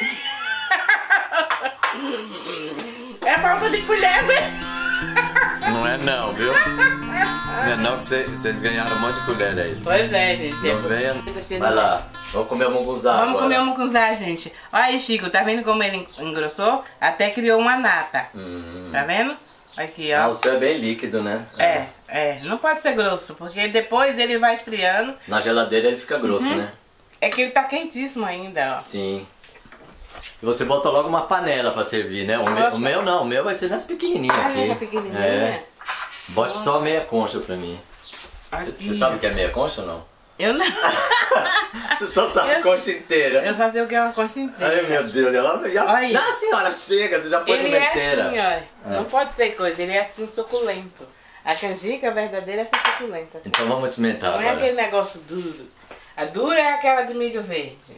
[SPEAKER 2] É falta de colher, né?
[SPEAKER 1] Não é não, viu? Não é não que vocês ganharam um monte de colher aí.
[SPEAKER 2] Pois é, gente.
[SPEAKER 1] Não venha. Vai lá, vamos comer o mungunzá
[SPEAKER 2] Vamos
[SPEAKER 1] agora.
[SPEAKER 2] comer o mucunzá, gente. Olha aí, Chico, tá vendo como ele engrossou? Até criou uma nata. Tá vendo? Aqui, ó.
[SPEAKER 1] Ah, o seu é bem líquido, né?
[SPEAKER 2] Não pode ser grosso, porque depois ele vai esfriando.
[SPEAKER 1] Na geladeira ele fica grosso, né?
[SPEAKER 2] É que ele tá quentíssimo ainda, ó.
[SPEAKER 1] Sim. E você bota logo uma panela pra servir, né? O meu não, o meu vai ser nas pequenininhas
[SPEAKER 2] Ah,
[SPEAKER 1] aqui.
[SPEAKER 2] nessa pequenininha?
[SPEAKER 1] É. Bote só meia concha pra mim.
[SPEAKER 2] Aqui.
[SPEAKER 1] Você sabe o que é meia concha ou não?
[SPEAKER 2] Eu não.
[SPEAKER 1] Você só sabe concha inteira.
[SPEAKER 2] Eu só sei o que é uma concha inteira.
[SPEAKER 1] Ai meu Deus, ela já...
[SPEAKER 2] Olha aí.
[SPEAKER 1] Não senhora, chega, você já pôs
[SPEAKER 2] Ele
[SPEAKER 1] uma
[SPEAKER 2] é
[SPEAKER 1] inteira.
[SPEAKER 2] assim, ó. Não pode ser coisa, ele é assim suculento. A canjica verdadeira é assim suculenta. Assim.
[SPEAKER 1] Então vamos experimentar
[SPEAKER 2] Não é
[SPEAKER 1] agora.
[SPEAKER 2] aquele negócio duro. A dura é aquela de milho verde.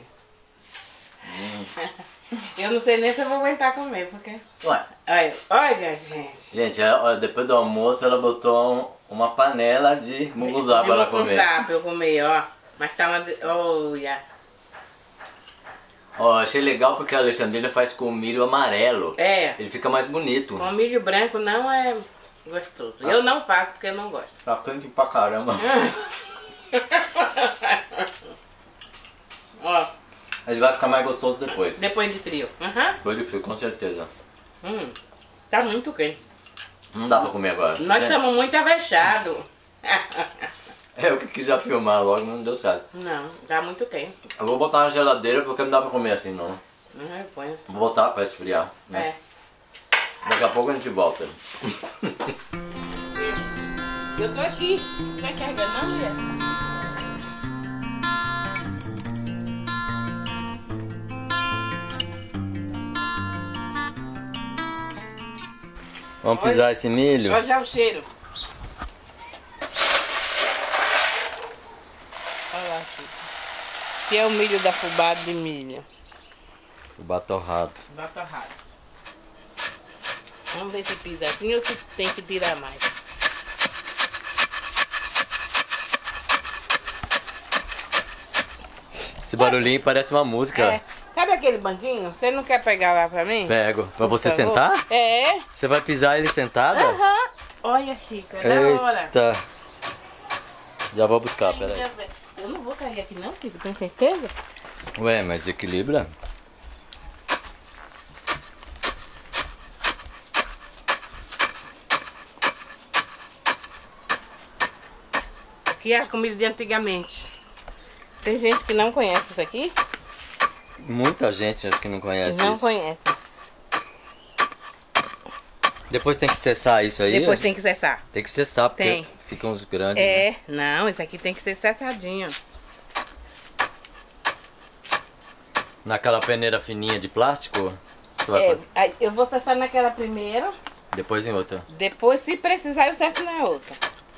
[SPEAKER 2] Eu não sei nem se eu vou aguentar comer, porque...
[SPEAKER 1] Ué.
[SPEAKER 2] Olha, gente.
[SPEAKER 1] Gente, depois do almoço ela botou uma panela de munguzá para ela comer.
[SPEAKER 2] Pra eu comer, ó. Mas tá uma... Olha.
[SPEAKER 1] Ó, achei legal porque a Alexandrina faz com milho amarelo.
[SPEAKER 2] É.
[SPEAKER 1] Ele fica mais bonito.
[SPEAKER 2] Com milho branco não é gostoso. Eu não faço porque eu não gosto.
[SPEAKER 1] Tá quente pra caramba.
[SPEAKER 2] Ó,
[SPEAKER 1] Ele vai ficar mais gostoso depois.
[SPEAKER 2] depois de frio.
[SPEAKER 1] Depois de frio, com certeza.
[SPEAKER 2] Tá muito quente.
[SPEAKER 1] Não dá pra comer agora.
[SPEAKER 2] Nós
[SPEAKER 1] né?
[SPEAKER 2] estamos muito avechados.
[SPEAKER 1] Eu que quis já filmar logo, não deu certo.
[SPEAKER 2] Não, tá muito quente.
[SPEAKER 1] Eu vou botar na geladeira porque não dá pra comer assim não.
[SPEAKER 2] Não, eu ponho.
[SPEAKER 1] Vou botar pra esfriar. Né?
[SPEAKER 2] É.
[SPEAKER 1] Daqui a pouco a gente volta.
[SPEAKER 2] Eu tô aqui. Tá carregando, não, mulher?
[SPEAKER 1] Vamos pisar esse milho?
[SPEAKER 2] Olha já o cheiro. Olha lá, Chico. Que é o milho da fubá de milho.
[SPEAKER 1] Fubá torrado.
[SPEAKER 2] Fubá torrado. Vamos ver se pisa assim ou se tem que tirar mais.
[SPEAKER 1] Esse barulhinho parece uma música.
[SPEAKER 2] É. Sabe aquele banquinho? Você não quer pegar lá pra mim?
[SPEAKER 1] Pego. Pra você
[SPEAKER 2] Por favor?
[SPEAKER 1] sentar?
[SPEAKER 2] É.
[SPEAKER 1] Você vai pisar ele sentada?
[SPEAKER 2] Aham. Olha, Chico, é da hora.
[SPEAKER 1] Eita. Já vou buscar, peraí.
[SPEAKER 2] Eu não vou cair aqui não, Chico, tem certeza?
[SPEAKER 1] Ué, mas equilibra?
[SPEAKER 2] Aqui é a comida de antigamente. Tem gente que não conhece isso aqui.
[SPEAKER 1] Muita gente acho que não conhece
[SPEAKER 2] Não
[SPEAKER 1] isso.
[SPEAKER 2] conhece.
[SPEAKER 1] Depois tem que cessar isso aí?
[SPEAKER 2] Depois tem que cessar.
[SPEAKER 1] Tem que cessar, porque
[SPEAKER 2] Tem.
[SPEAKER 1] ficam os grandes, né?
[SPEAKER 2] É, não, isso aqui tem que ser cessadinho.
[SPEAKER 1] Naquela peneira fininha de plástico? Tu vai
[SPEAKER 2] É,
[SPEAKER 1] fazer?
[SPEAKER 2] aí eu vou cessar naquela primeira,
[SPEAKER 1] Depois em outra.
[SPEAKER 2] depois se precisar eu cesso na outra.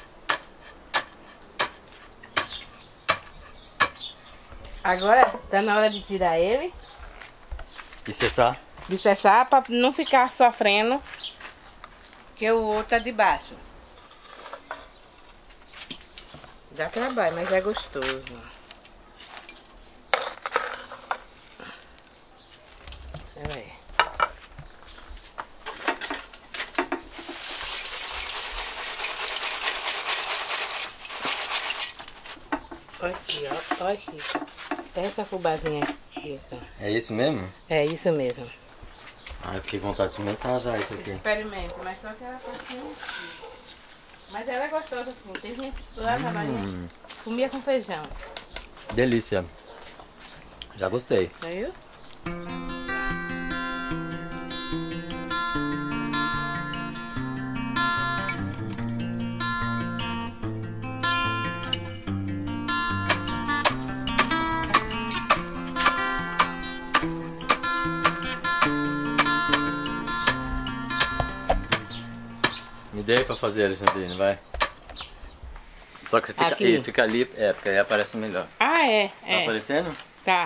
[SPEAKER 2] Agora tá na hora de tirar ele,
[SPEAKER 1] E cessar?
[SPEAKER 2] de cessar pra não ficar sofrendo, que o outro tá de baixo. Dá trabalho, mas é gostoso. Olha aí. Olha aqui, ó. Olha aqui. Essa fubazinha aqui, ó.
[SPEAKER 1] É isso mesmo?
[SPEAKER 2] É isso mesmo.
[SPEAKER 1] Ah, eu fiquei com vontade de experimentar já isso aqui.
[SPEAKER 2] Experimento, mas só que ela tá assim. Mas ela é gostosa assim. Tem gente que lá na Bahia comia com feijão.
[SPEAKER 1] Delícia. Já gostei.
[SPEAKER 2] Viu?
[SPEAKER 1] Me dê aí pra fazer, Alexandrine, vai. Só que você fica,
[SPEAKER 2] Aqui.
[SPEAKER 1] fica ali, porque aí aparece melhor.
[SPEAKER 2] Ah, é.
[SPEAKER 1] Tá
[SPEAKER 2] É.
[SPEAKER 1] aparecendo?
[SPEAKER 2] Tá.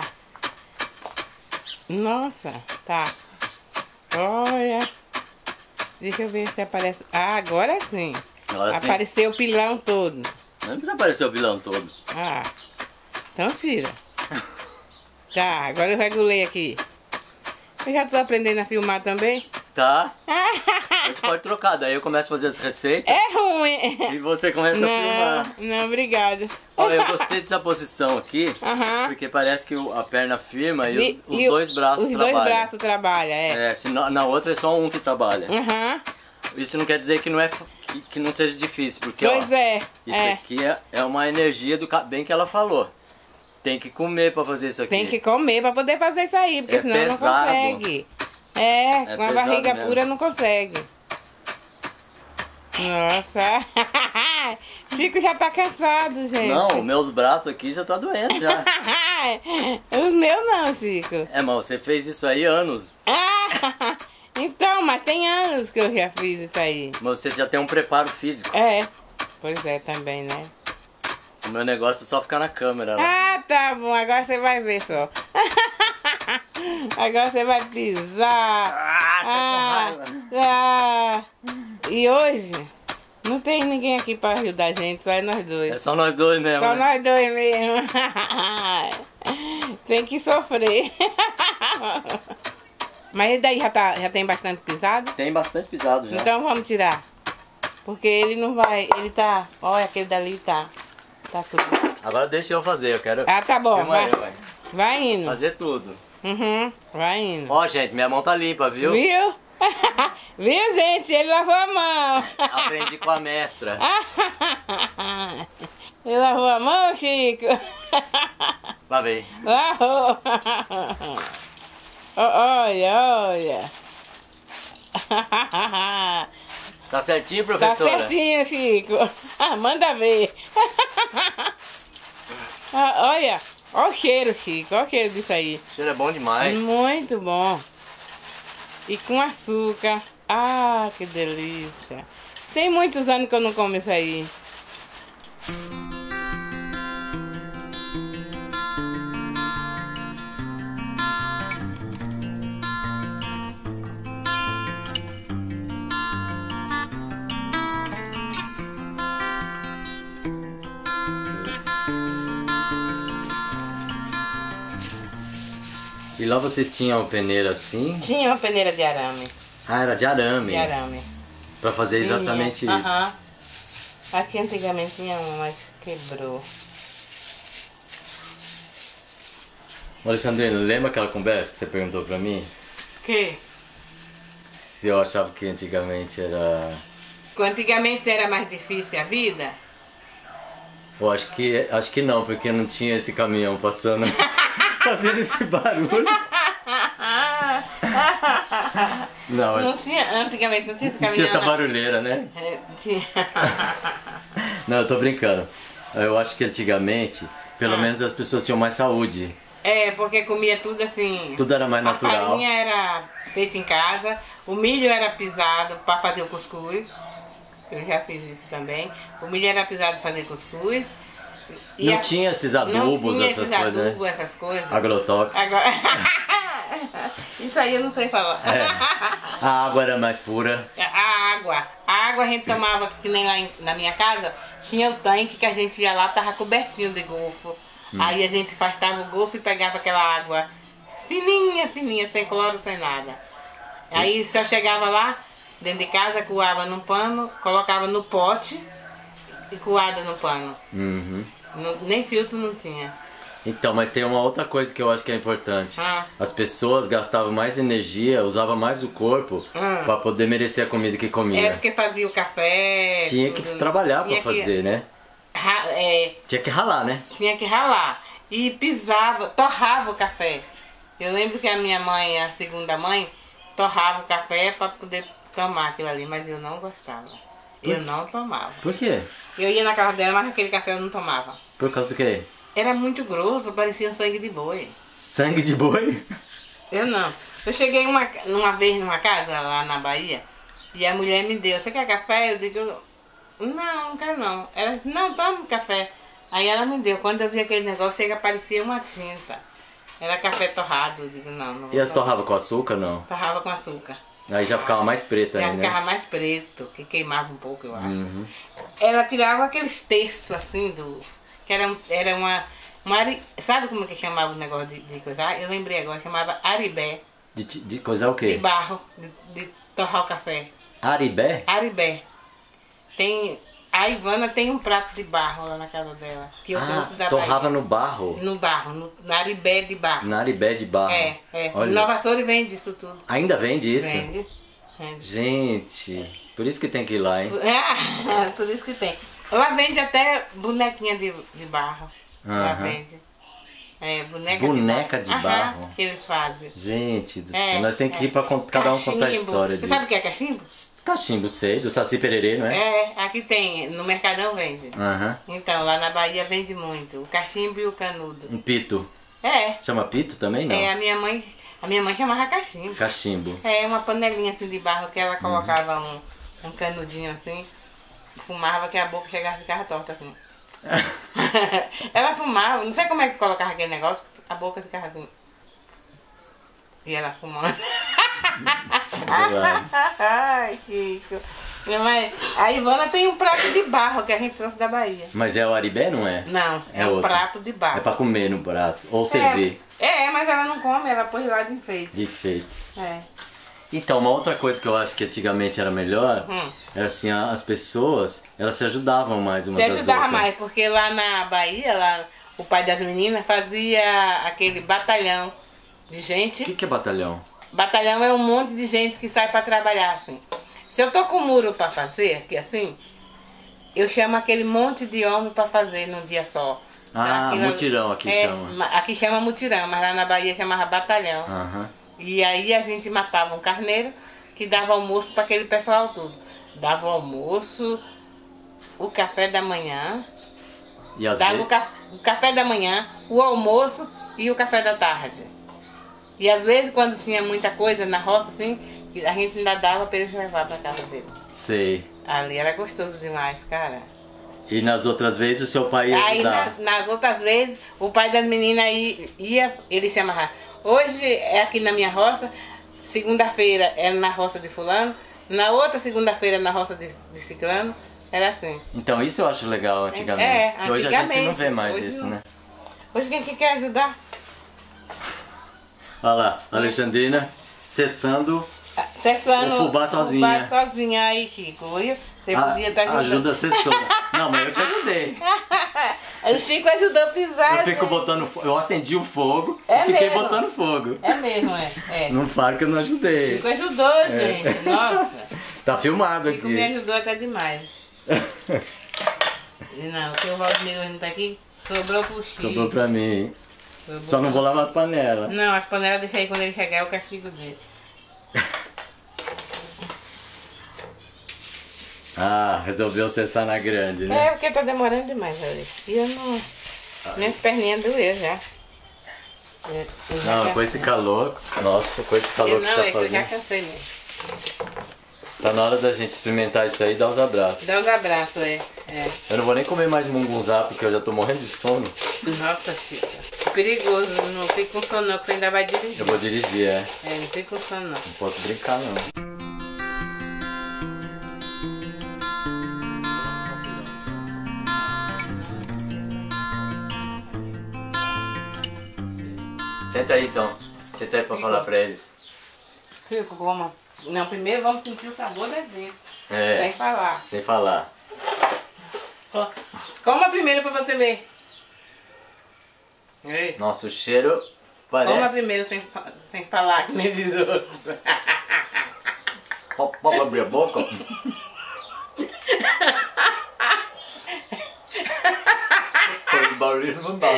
[SPEAKER 2] Nossa, tá. Olha. Deixa eu ver se aparece. Ah, agora sim.
[SPEAKER 1] Agora sim.
[SPEAKER 2] Apareceu o pilão todo.
[SPEAKER 1] Não precisa aparecer o vilão todo.
[SPEAKER 2] Ah. Então tira. Tá, agora eu regulei aqui. Eu já tô aprendendo a filmar também.
[SPEAKER 1] Tá? A gente pode trocar, daí eu começo a fazer as receitas
[SPEAKER 2] É ruim.
[SPEAKER 1] e você começa a filmar.
[SPEAKER 2] Não, obrigada.
[SPEAKER 1] Ó, eu gostei dessa posição aqui,
[SPEAKER 2] Aham.
[SPEAKER 1] porque parece que a perna firma e os
[SPEAKER 2] E
[SPEAKER 1] dois braços
[SPEAKER 2] Os
[SPEAKER 1] trabalham.
[SPEAKER 2] dois braços trabalham, é.
[SPEAKER 1] É, se na outra é só um que trabalha.
[SPEAKER 2] Aham.
[SPEAKER 1] Isso não quer dizer que que não seja difícil, porque
[SPEAKER 2] Pois
[SPEAKER 1] ó,
[SPEAKER 2] é.
[SPEAKER 1] isso
[SPEAKER 2] É.
[SPEAKER 1] aqui é uma energia bem que ela falou. Tem que comer pra fazer isso aqui.
[SPEAKER 2] Tem que comer pra poder fazer isso aí, porque
[SPEAKER 1] É
[SPEAKER 2] senão não
[SPEAKER 1] pesado.
[SPEAKER 2] consegue. É, com a
[SPEAKER 1] pesado
[SPEAKER 2] barriga
[SPEAKER 1] mesmo.
[SPEAKER 2] pura não consegue. Nossa. Chico já tá cansado, gente.
[SPEAKER 1] Não, meus braços aqui já tá doendo já.
[SPEAKER 2] Os meus não, Chico.
[SPEAKER 1] É, mas você fez isso aí há anos.
[SPEAKER 2] Então, mas tem anos que eu já fiz isso aí.
[SPEAKER 1] Mas você já tem um preparo físico.
[SPEAKER 2] É. Pois é, também, né?
[SPEAKER 1] O meu negócio é só ficar na câmera lá.
[SPEAKER 2] Ah, tá bom. Agora você vai ver só. Agora você vai pisar. Ah. E hoje não tem ninguém aqui pra ajudar a gente, só é nós
[SPEAKER 1] É
[SPEAKER 2] dois.
[SPEAKER 1] só nós dois mesmo.
[SPEAKER 2] Só
[SPEAKER 1] Né?
[SPEAKER 2] nós dois mesmo. Tem que sofrer. Mas ele daí já tem bastante pisado?
[SPEAKER 1] Tem bastante pisado já.
[SPEAKER 2] Então vamos tirar. Porque ele não vai. Ele tá. Olha, aquele dali tá. Tá tudo.
[SPEAKER 1] Agora deixa eu fazer, eu quero
[SPEAKER 2] Ah, tá bom.
[SPEAKER 1] filmar
[SPEAKER 2] Vai,
[SPEAKER 1] eu,
[SPEAKER 2] vai indo.
[SPEAKER 1] fazer tudo.
[SPEAKER 2] Uhum, vai indo.
[SPEAKER 1] Ó, gente, minha mão tá limpa, viu?
[SPEAKER 2] Viu? Viu, gente? Ele lavou a mão.
[SPEAKER 1] Aprendi com a mestra.
[SPEAKER 2] Ele lavou a mão, Chico?
[SPEAKER 1] Lá vem.
[SPEAKER 2] Lavou. Olha, olha.
[SPEAKER 1] Tá certinho,
[SPEAKER 2] Tá
[SPEAKER 1] professora?
[SPEAKER 2] certinho, Chico. Manda ver. Olha. Olha o cheiro, Chico. Olha o cheiro disso aí.
[SPEAKER 1] O cheiro é bom demais.
[SPEAKER 2] Muito bom. E com açúcar. Ah, que delícia. Tem muitos anos que eu não como isso aí.
[SPEAKER 1] E lá vocês tinham peneira assim?
[SPEAKER 2] Tinha uma peneira de arame.
[SPEAKER 1] Ah, era de arame.
[SPEAKER 2] De arame.
[SPEAKER 1] Pra fazer exatamente
[SPEAKER 2] Tinha.
[SPEAKER 1] isso.
[SPEAKER 2] Aham. Aqui antigamente tinha uma, mas quebrou.
[SPEAKER 1] Alexandrina, lembra aquela conversa que você perguntou pra mim?
[SPEAKER 2] Que?
[SPEAKER 1] Se eu achava que antigamente era...
[SPEAKER 2] Antigamente era mais difícil a vida?
[SPEAKER 1] Eu acho que não, porque não tinha esse caminhão passando. fazendo esse barulho. Não,
[SPEAKER 2] Não tinha, antigamente não tinha esse
[SPEAKER 1] não
[SPEAKER 2] caminhão.
[SPEAKER 1] tinha essa
[SPEAKER 2] não.
[SPEAKER 1] barulheira, né?
[SPEAKER 2] É, tinha.
[SPEAKER 1] Não, eu tô brincando. Eu acho que antigamente, pelo menos as pessoas tinham mais saúde.
[SPEAKER 2] É, porque comia tudo assim.
[SPEAKER 1] Tudo era mais
[SPEAKER 2] A
[SPEAKER 1] natural.
[SPEAKER 2] farinha era feita em casa, o milho era pisado para fazer o cuscuz. Eu já fiz isso também. O milho era pisado para fazer cuscuz. E
[SPEAKER 1] Não tinha esses adubos,
[SPEAKER 2] não tinha
[SPEAKER 1] essas
[SPEAKER 2] esses
[SPEAKER 1] coisas,
[SPEAKER 2] adubos,
[SPEAKER 1] né?
[SPEAKER 2] essas coisas.
[SPEAKER 1] Agrotóxicos.
[SPEAKER 2] Agora... Isso aí eu não sei falar.
[SPEAKER 1] É. A água era mais pura.
[SPEAKER 2] A água a gente tomava, que nem lá na minha casa, tinha o tanque que a gente ia lá, tava cobertinho de golfo. Aí a gente afastava o golfo e pegava aquela água fininha, fininha, sem cloro, sem nada. Aí só chegava lá, dentro de casa, coava num pano, colocava no pote e coada no pano.
[SPEAKER 1] Uhum.
[SPEAKER 2] Nem filtro não tinha.
[SPEAKER 1] Então, mas tem uma outra coisa que eu acho que é importante.
[SPEAKER 2] Ah.
[SPEAKER 1] As pessoas gastavam mais energia, usavam mais o corpo pra poder merecer a comida que comia.
[SPEAKER 2] É porque fazia o café.
[SPEAKER 1] Tinha
[SPEAKER 2] tudo,
[SPEAKER 1] que trabalhar
[SPEAKER 2] tinha
[SPEAKER 1] pra fazer, né? Tinha que ralar, né?
[SPEAKER 2] Tinha que ralar. E pisava, torrava o café. Eu lembro que a minha mãe, a segunda mãe, torrava o café para poder tomar aquilo ali, mas eu não gostava. Eu não tomava.
[SPEAKER 1] Por quê?
[SPEAKER 2] Eu ia na casa dela, mas aquele café eu não tomava.
[SPEAKER 1] Por causa do quê?
[SPEAKER 2] Era muito grosso, parecia sangue de boi.
[SPEAKER 1] Sangue de boi?
[SPEAKER 2] Eu não. Eu cheguei uma vez numa casa lá na Bahia e a mulher me deu, você quer café? Eu digo, não quero não. Ela disse, não, toma café. Aí ela me deu. Quando eu vi aquele negócio, chega, parecia uma tinta. Era café torrado. Eu digo, não vou
[SPEAKER 1] E as
[SPEAKER 2] tomar.
[SPEAKER 1] torrava com açúcar, não?
[SPEAKER 2] Torrava com açúcar.
[SPEAKER 1] Aí já ficava mais preto
[SPEAKER 2] Já
[SPEAKER 1] ainda,
[SPEAKER 2] ficava
[SPEAKER 1] né?
[SPEAKER 2] mais preto, que queimava um pouco, eu acho. Ela tirava aqueles textos assim do... Que era uma sabe como que chamava o negócio de coisar? Eu lembrei agora, chamava aribé.
[SPEAKER 1] De coisar o
[SPEAKER 2] De
[SPEAKER 1] quê?
[SPEAKER 2] barro, de torrar o café.
[SPEAKER 1] Aribé?
[SPEAKER 2] Aribé. A Ivana tem um prato de barro lá na casa dela. Que eu trouxe da
[SPEAKER 1] torrava
[SPEAKER 2] Bahia.
[SPEAKER 1] no barro.
[SPEAKER 2] No barro, no aribé de barro.
[SPEAKER 1] Na aribé de barro.
[SPEAKER 2] É.
[SPEAKER 1] Olha,
[SPEAKER 2] Nova Açores vende isso tudo.
[SPEAKER 1] ainda vende isso?
[SPEAKER 2] Vende.
[SPEAKER 1] Gente, por isso que tem que ir lá, hein?
[SPEAKER 2] Por isso que tem. Lá vende até bonequinha de barro. Lá
[SPEAKER 1] Aham.
[SPEAKER 2] vende.
[SPEAKER 1] Boneca de barro.
[SPEAKER 2] Aham, que eles fazem.
[SPEAKER 1] Gente do
[SPEAKER 2] É,
[SPEAKER 1] céu, nós temos que ir pra cada um contar a
[SPEAKER 2] Cachimbo.
[SPEAKER 1] história
[SPEAKER 2] Você
[SPEAKER 1] disso.
[SPEAKER 2] sabe o que é cachimbo?
[SPEAKER 1] Cachimbo, sei, do Saci Pererê, não é?
[SPEAKER 2] É, aqui tem, no Mercadão vende.
[SPEAKER 1] Aham.
[SPEAKER 2] Então, lá na Bahia vende muito. O cachimbo e o canudo.
[SPEAKER 1] Um pito.
[SPEAKER 2] É,
[SPEAKER 1] Chama pito também, não?
[SPEAKER 2] a minha mãe chamava cachimbo.
[SPEAKER 1] Cachimbo.
[SPEAKER 2] É, uma panelinha assim de barro que ela colocava um canudinho assim, fumava que a boca chegava e ficava torta assim. Ela fumava, não sei como é que colocava aquele negócio, a boca ficava assim. E ela fumando.
[SPEAKER 1] Verdade.
[SPEAKER 2] Ai, Chico. Mas a Ivana tem um prato de barro que a gente trouxe da Bahia.
[SPEAKER 1] Mas é o aribé, não é?
[SPEAKER 2] Não, é
[SPEAKER 1] É
[SPEAKER 2] um
[SPEAKER 1] outro.
[SPEAKER 2] prato de barro.
[SPEAKER 1] É pra comer no prato. Ou servir.
[SPEAKER 2] Mas ela não come, ela põe lá de enfeite.
[SPEAKER 1] De feito.
[SPEAKER 2] É.
[SPEAKER 1] Então, uma outra coisa que eu acho que antigamente era melhor, era assim, as pessoas, elas se ajudavam mais umas
[SPEAKER 2] Se
[SPEAKER 1] às
[SPEAKER 2] ajudava
[SPEAKER 1] outras.
[SPEAKER 2] mais, porque lá na Bahia, lá, o pai das meninas fazia aquele batalhão de gente.
[SPEAKER 1] O que é batalhão?
[SPEAKER 2] Batalhão é um monte de gente que sai pra trabalhar, assim. Se eu tô com o muro pra fazer, que assim, eu chamo aquele monte de homem pra fazer num dia só.
[SPEAKER 1] Ah,
[SPEAKER 2] Aquilo-
[SPEAKER 1] mutirão aqui chama.
[SPEAKER 2] Aqui chama mutirão, mas lá na Bahia chamava batalhão.
[SPEAKER 1] Aham.
[SPEAKER 2] E aí a gente matava um carneiro que dava almoço para aquele pessoal tudo. Dava o almoço, o café da manhã,
[SPEAKER 1] E às
[SPEAKER 2] dava
[SPEAKER 1] vezes...
[SPEAKER 2] o café da manhã, o almoço e o café da tarde. E às vezes quando tinha muita coisa na roça assim, a gente ainda dava para eles levar para casa dele.
[SPEAKER 1] Sei.
[SPEAKER 2] Ali era gostoso demais, cara.
[SPEAKER 1] E nas outras vezes o seu pai ia
[SPEAKER 2] Aí
[SPEAKER 1] ajudar.
[SPEAKER 2] nas outras vezes, o pai das meninas ia, ele chamava, hoje é aqui na minha roça, segunda-feira é na roça de fulano, na outra segunda-feira na roça de ciclano, era assim.
[SPEAKER 1] Então isso eu acho legal antigamente. Porque hoje a gente não vê mais
[SPEAKER 2] Hoje
[SPEAKER 1] isso,
[SPEAKER 2] não.
[SPEAKER 1] né?
[SPEAKER 2] Hoje quem que quer ajudar?
[SPEAKER 1] Olha lá, a Alexandrina cessando
[SPEAKER 2] Cessando
[SPEAKER 1] o fubá sozinha.
[SPEAKER 2] O fubá sozinha aí, Chico, viu? Você podia estar ajudando.
[SPEAKER 1] ajuda a assessora. Não, mas eu te ajudei.
[SPEAKER 2] O Chico ajudou a pisar.
[SPEAKER 1] Eu fico
[SPEAKER 2] gente.
[SPEAKER 1] botando eu acendi o fogo
[SPEAKER 2] É
[SPEAKER 1] e fiquei
[SPEAKER 2] mesmo.
[SPEAKER 1] botando fogo.
[SPEAKER 2] É mesmo, é.
[SPEAKER 1] Não fala que eu não ajudei.
[SPEAKER 2] Chico ajudou, gente. Nossa.
[SPEAKER 1] Tá filmado
[SPEAKER 2] Chico me
[SPEAKER 1] aqui.
[SPEAKER 2] ajudou até demais. E não, que o Valdemiro não tá aqui, sobrou pro Chico.
[SPEAKER 1] Sobrou pra mim, hein? Só não vou lavar as panelas.
[SPEAKER 2] Não, as panelas deixa aí quando ele chegar é o castigo dele.
[SPEAKER 1] Ah, resolveu cessar na grande, né?
[SPEAKER 2] É, porque tá demorando demais, olha. E eu não... Minhas perninhas doeu já.
[SPEAKER 1] Não, com esse calor... Nossa, com esse calor que
[SPEAKER 2] não,
[SPEAKER 1] tá
[SPEAKER 2] é que eu já
[SPEAKER 1] fazendo.
[SPEAKER 2] cansei mesmo.
[SPEAKER 1] Tá na hora da gente experimentar isso aí e dar os abraços.
[SPEAKER 2] Dá os abraços, é.
[SPEAKER 1] Eu não vou nem comer mais mungunzá porque eu já tô morrendo de sono.
[SPEAKER 2] Nossa, Chica. Perigoso, não fica com sono não, que você ainda vai dirigir.
[SPEAKER 1] Eu vou dirigir, é.
[SPEAKER 2] É, não fica com sono não.
[SPEAKER 1] Não posso brincar, não. Senta aí, então. Senta aí pra falar pra eles.
[SPEAKER 2] Fico, coma. Não, primeiro vamos sentir o sabor da gente.
[SPEAKER 1] É.
[SPEAKER 2] Sem falar.
[SPEAKER 1] Sem falar.
[SPEAKER 2] Coma primeiro pra você ver. Ei.
[SPEAKER 1] Nossa, o cheiro parece...
[SPEAKER 2] Coma primeiro sem falar, que nem diz outro.
[SPEAKER 1] Pode abrir a boca? O barulho não dá.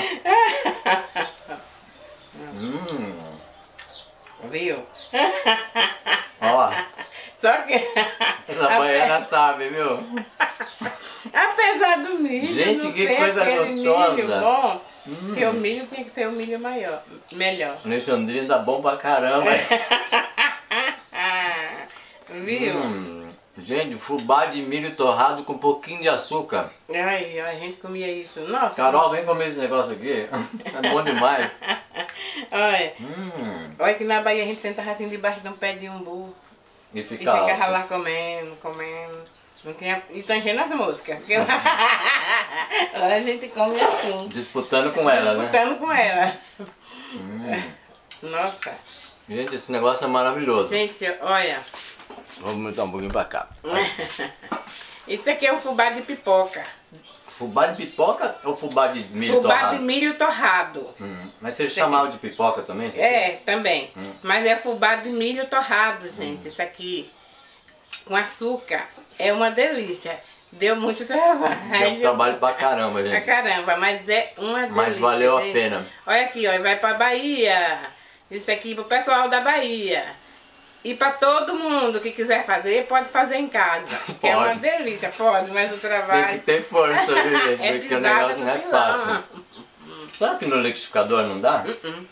[SPEAKER 2] Viu?
[SPEAKER 1] Ó,
[SPEAKER 2] Só que...
[SPEAKER 1] essa baiana sabe, viu?
[SPEAKER 2] Apesar do milho,
[SPEAKER 1] Gente,
[SPEAKER 2] não
[SPEAKER 1] que
[SPEAKER 2] ser
[SPEAKER 1] coisa
[SPEAKER 2] aquele
[SPEAKER 1] gostosa.
[SPEAKER 2] milho bom, porque o milho tem que ser o milho melhor.
[SPEAKER 1] O Alexandrino tá bom pra caramba.
[SPEAKER 2] Viu?
[SPEAKER 1] Gente, fubá de milho torrado com um pouquinho de açúcar.
[SPEAKER 2] Ai, a gente comia isso. Nossa.
[SPEAKER 1] Carol, vem comer esse negócio aqui. É bom demais.
[SPEAKER 2] Olha, olha que na Bahia a gente sentava assim debaixo de um pé de umbu
[SPEAKER 1] E
[SPEAKER 2] e
[SPEAKER 1] fica
[SPEAKER 2] ficava lá
[SPEAKER 1] alto.
[SPEAKER 2] comendo. Não tinha... E tangendo as músicas. Porque lá a gente come assim.
[SPEAKER 1] Disputando com ela, né?
[SPEAKER 2] Disputando com ela. Nossa.
[SPEAKER 1] Gente, esse negócio é maravilhoso.
[SPEAKER 2] Gente, olha.
[SPEAKER 1] Vamos botar um pouquinho pra cá.
[SPEAKER 2] Isso aqui é o fubá de pipoca.
[SPEAKER 1] Fubá de pipoca ou fubá de milho
[SPEAKER 2] Fubá
[SPEAKER 1] torrado?
[SPEAKER 2] de milho torrado.
[SPEAKER 1] Mas você chamava de pipoca também?
[SPEAKER 2] É, também. Mas é fubá de milho torrado, gente. Isso aqui, com açúcar, é uma delícia. Deu muito trabalho.
[SPEAKER 1] Deu trabalho pra caramba,
[SPEAKER 2] Pra
[SPEAKER 1] gente.
[SPEAKER 2] caramba, mas é uma delícia.
[SPEAKER 1] Mas valeu a
[SPEAKER 2] gente.
[SPEAKER 1] pena.
[SPEAKER 2] Olha aqui, ó, vai pra Bahia. Isso aqui pro pessoal da Bahia. E pra todo mundo que quiser fazer, pode fazer em casa. Que é uma
[SPEAKER 1] Pode.
[SPEAKER 2] delícia, pode, mas o trabalho...
[SPEAKER 1] Tem que ter força, viu, gente?
[SPEAKER 2] É
[SPEAKER 1] Porque o
[SPEAKER 2] pisada
[SPEAKER 1] negócio
[SPEAKER 2] no
[SPEAKER 1] não é
[SPEAKER 2] pilão.
[SPEAKER 1] fácil. Será que no liquidificador não dá?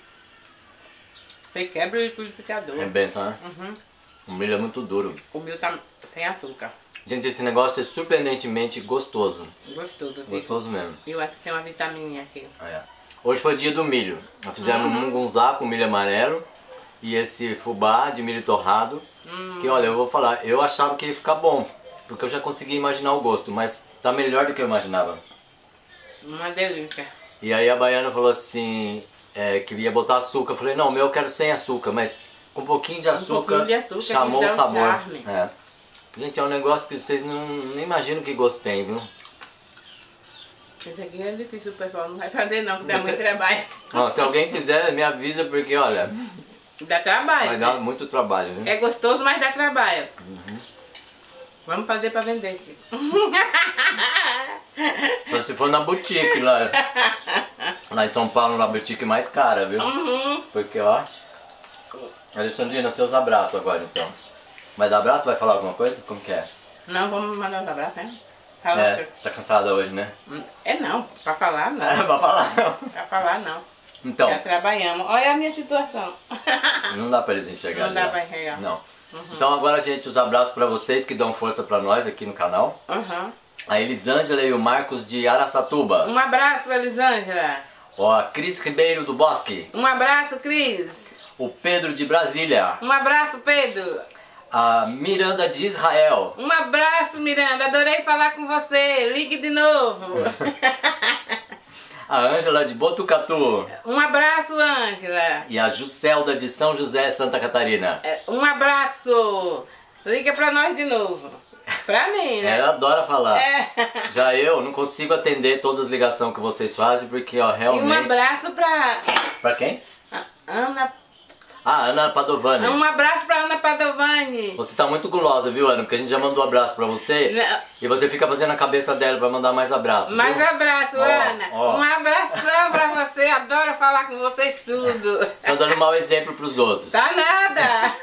[SPEAKER 2] Você quebra o liquidificador.
[SPEAKER 1] É bem, tá? O milho é muito duro.
[SPEAKER 2] O meu tá sem açúcar.
[SPEAKER 1] Gente, esse negócio é surpreendentemente gostoso.
[SPEAKER 2] Gostoso, assim.
[SPEAKER 1] Gostoso mesmo.
[SPEAKER 2] Eu acho que tem uma vitamininha aqui.
[SPEAKER 1] É. Hoje foi dia do milho. Nós fizemos mungunzá com milho amarelo e esse fubá de milho torrado. Que olha, eu vou falar, eu achava que ia ficar bom, porque eu já consegui imaginar o gosto, mas tá melhor do que eu imaginava.
[SPEAKER 2] Uma delícia.
[SPEAKER 1] E aí a baiana falou assim, que ia botar açúcar. Eu falei, não, o meu eu quero sem açúcar, mas com um pouquinho de açúcar,
[SPEAKER 2] pouquinho de açúcar
[SPEAKER 1] chamou
[SPEAKER 2] que
[SPEAKER 1] o
[SPEAKER 2] dá o
[SPEAKER 1] sabor.
[SPEAKER 2] charme.
[SPEAKER 1] É. Gente, é um negócio que vocês nem imaginam que gosto tem, viu?
[SPEAKER 2] Esse aqui é difícil, o pessoal não vai fazer não, que dá muito trabalho.
[SPEAKER 1] Ó, se alguém fizer, me avisa, porque olha,
[SPEAKER 2] Dá trabalho,
[SPEAKER 1] vai dar
[SPEAKER 2] né?
[SPEAKER 1] muito trabalho, viu?
[SPEAKER 2] É gostoso, mas dá trabalho. Vamos fazer pra vender aqui.
[SPEAKER 1] Só se for na boutique lá. Lá em São Paulo, na boutique mais cara, viu? Porque, ó... Alexandrina, seus abraços agora, então. Mas abraço, vai falar alguma coisa? Como que é?
[SPEAKER 2] Não, vamos mandar uns abraços, né? Fala
[SPEAKER 1] É, tá cansada hoje, né?
[SPEAKER 2] É não, pra falar não.
[SPEAKER 1] Pra falar não.
[SPEAKER 2] Pra falar não.
[SPEAKER 1] Então,
[SPEAKER 2] Já trabalhamos. Olha a minha situação.
[SPEAKER 1] não dá pra eles enxergar.
[SPEAKER 2] Não dá
[SPEAKER 1] já.
[SPEAKER 2] pra enxergar.
[SPEAKER 1] Não. Então agora, gente, os abraços pra vocês que dão força pra nós aqui no canal. A Elisângela e o Marcos de Araçatuba.
[SPEAKER 2] Um abraço, Elisângela.
[SPEAKER 1] Ó, a Cris Ribeiro do Bosque.
[SPEAKER 2] Um abraço, Cris.
[SPEAKER 1] O Pedro de Brasília.
[SPEAKER 2] Um abraço, Pedro.
[SPEAKER 1] A Miranda de Israel.
[SPEAKER 2] Um abraço, Miranda. Adorei falar com você. Ligue de novo.
[SPEAKER 1] A Ângela de Botucatu.
[SPEAKER 2] Um abraço, Ângela.
[SPEAKER 1] E a Juscelda de São José, Santa Catarina.
[SPEAKER 2] Um abraço. Liga pra nós de novo. Pra mim, né?
[SPEAKER 1] Ela adora falar.
[SPEAKER 2] É.
[SPEAKER 1] Já eu não consigo atender todas as ligações que vocês fazem, porque ó,
[SPEAKER 2] E
[SPEAKER 1] realmente...
[SPEAKER 2] um abraço pra
[SPEAKER 1] Pra quem?
[SPEAKER 2] Ana
[SPEAKER 1] Ah, Ana Padovani.
[SPEAKER 2] Um abraço pra Ana Padovani.
[SPEAKER 1] Você tá muito gulosa, viu, Ana? Porque a gente já mandou abraço pra você.
[SPEAKER 2] Não.
[SPEAKER 1] E você fica fazendo a cabeça dela pra mandar mais abraços.
[SPEAKER 2] Mais
[SPEAKER 1] viu?
[SPEAKER 2] abraço, Ana. Um abração pra você. Adoro falar com vocês tudo.
[SPEAKER 1] Você tá dando mau exemplo pros outros.
[SPEAKER 2] Tá nada.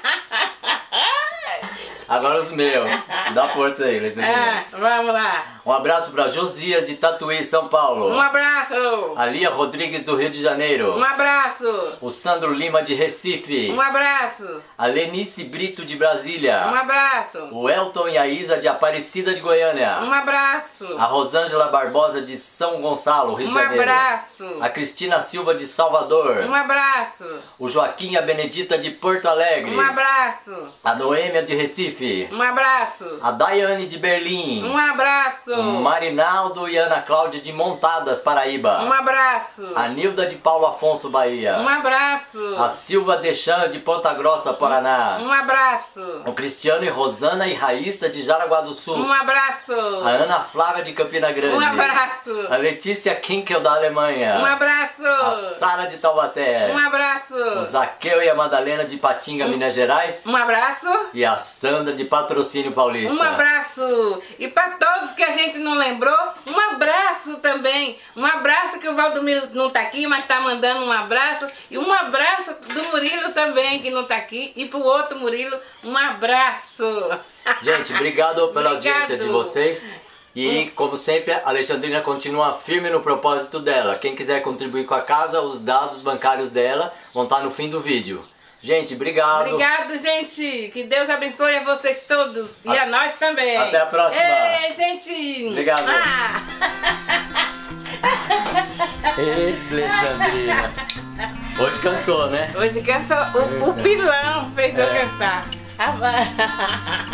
[SPEAKER 1] Agora os meus. Dá força aí, Alexandrina.
[SPEAKER 2] Vamos lá.
[SPEAKER 1] Um abraço pra Josias de Tatuí, São Paulo.
[SPEAKER 2] Um abraço.
[SPEAKER 1] A Lia Rodrigues do Rio de Janeiro.
[SPEAKER 2] Um abraço.
[SPEAKER 1] O Sandro Lima de Recife.
[SPEAKER 2] Um abraço.
[SPEAKER 1] A Lenice Brito de Brasília.
[SPEAKER 2] Um abraço.
[SPEAKER 1] O Elton e a Isa de Aparecida de Goiânia.
[SPEAKER 2] Um abraço.
[SPEAKER 1] A Rosângela Barbosa de São Gonçalo, Rio de Janeiro.
[SPEAKER 2] abraço.
[SPEAKER 1] A Cristina Silva de Salvador.
[SPEAKER 2] Um abraço.
[SPEAKER 1] O Joaquim e a Benedita de Porto Alegre.
[SPEAKER 2] Um abraço.
[SPEAKER 1] A Noêmia de Recife.
[SPEAKER 2] Um abraço.
[SPEAKER 1] A Daiane de Berlim.
[SPEAKER 2] Um abraço.
[SPEAKER 1] O Marinaldo e Ana Cláudia de Montadas, Paraíba.
[SPEAKER 2] Um abraço.
[SPEAKER 1] A Nilda de Paulo Afonso, Bahia.
[SPEAKER 2] Um abraço.
[SPEAKER 1] A Silva Deschamps de Ponta Grossa, Paraná.
[SPEAKER 2] Um abraço.
[SPEAKER 1] O Cristiano e Rosana e Raíssa de Jaraguá do Sul.
[SPEAKER 2] Um abraço.
[SPEAKER 1] A Ana Flávia de Campina Grande.
[SPEAKER 2] Um abraço.
[SPEAKER 1] A Letícia Kinkel da Alemanha.
[SPEAKER 2] Um abraço.
[SPEAKER 1] A Sara de Taubaté.
[SPEAKER 2] Um abraço.
[SPEAKER 1] O Zaqueu e a Madalena de Patinga, Minas Gerais.
[SPEAKER 2] Um abraço.
[SPEAKER 1] E a Sandra de Patrocínio Paulista.
[SPEAKER 2] Um abraço. E para todos que a gente não lembrou, um abraço também. Um abraço que o Valdomiro não tá aqui, mas tá mandando um abraço. E um abraço do Murilo também, que não tá aqui. E pro outro Murilo, um abraço.
[SPEAKER 1] Gente, obrigado pela audiência de vocês. E, como sempre, a Alexandrina continua firme no propósito dela. Quem quiser contribuir com a casa, os dados bancários dela vão estar no fim do vídeo. Gente, obrigado.
[SPEAKER 2] Obrigado, gente. Que Deus abençoe a vocês todos. E a nós também.
[SPEAKER 1] Até a próxima.
[SPEAKER 2] Ei, gente.
[SPEAKER 1] Obrigado. Ei, Alexandrina. Hoje cansou, né?
[SPEAKER 2] Hoje cansou. O pilão fez eu cansar.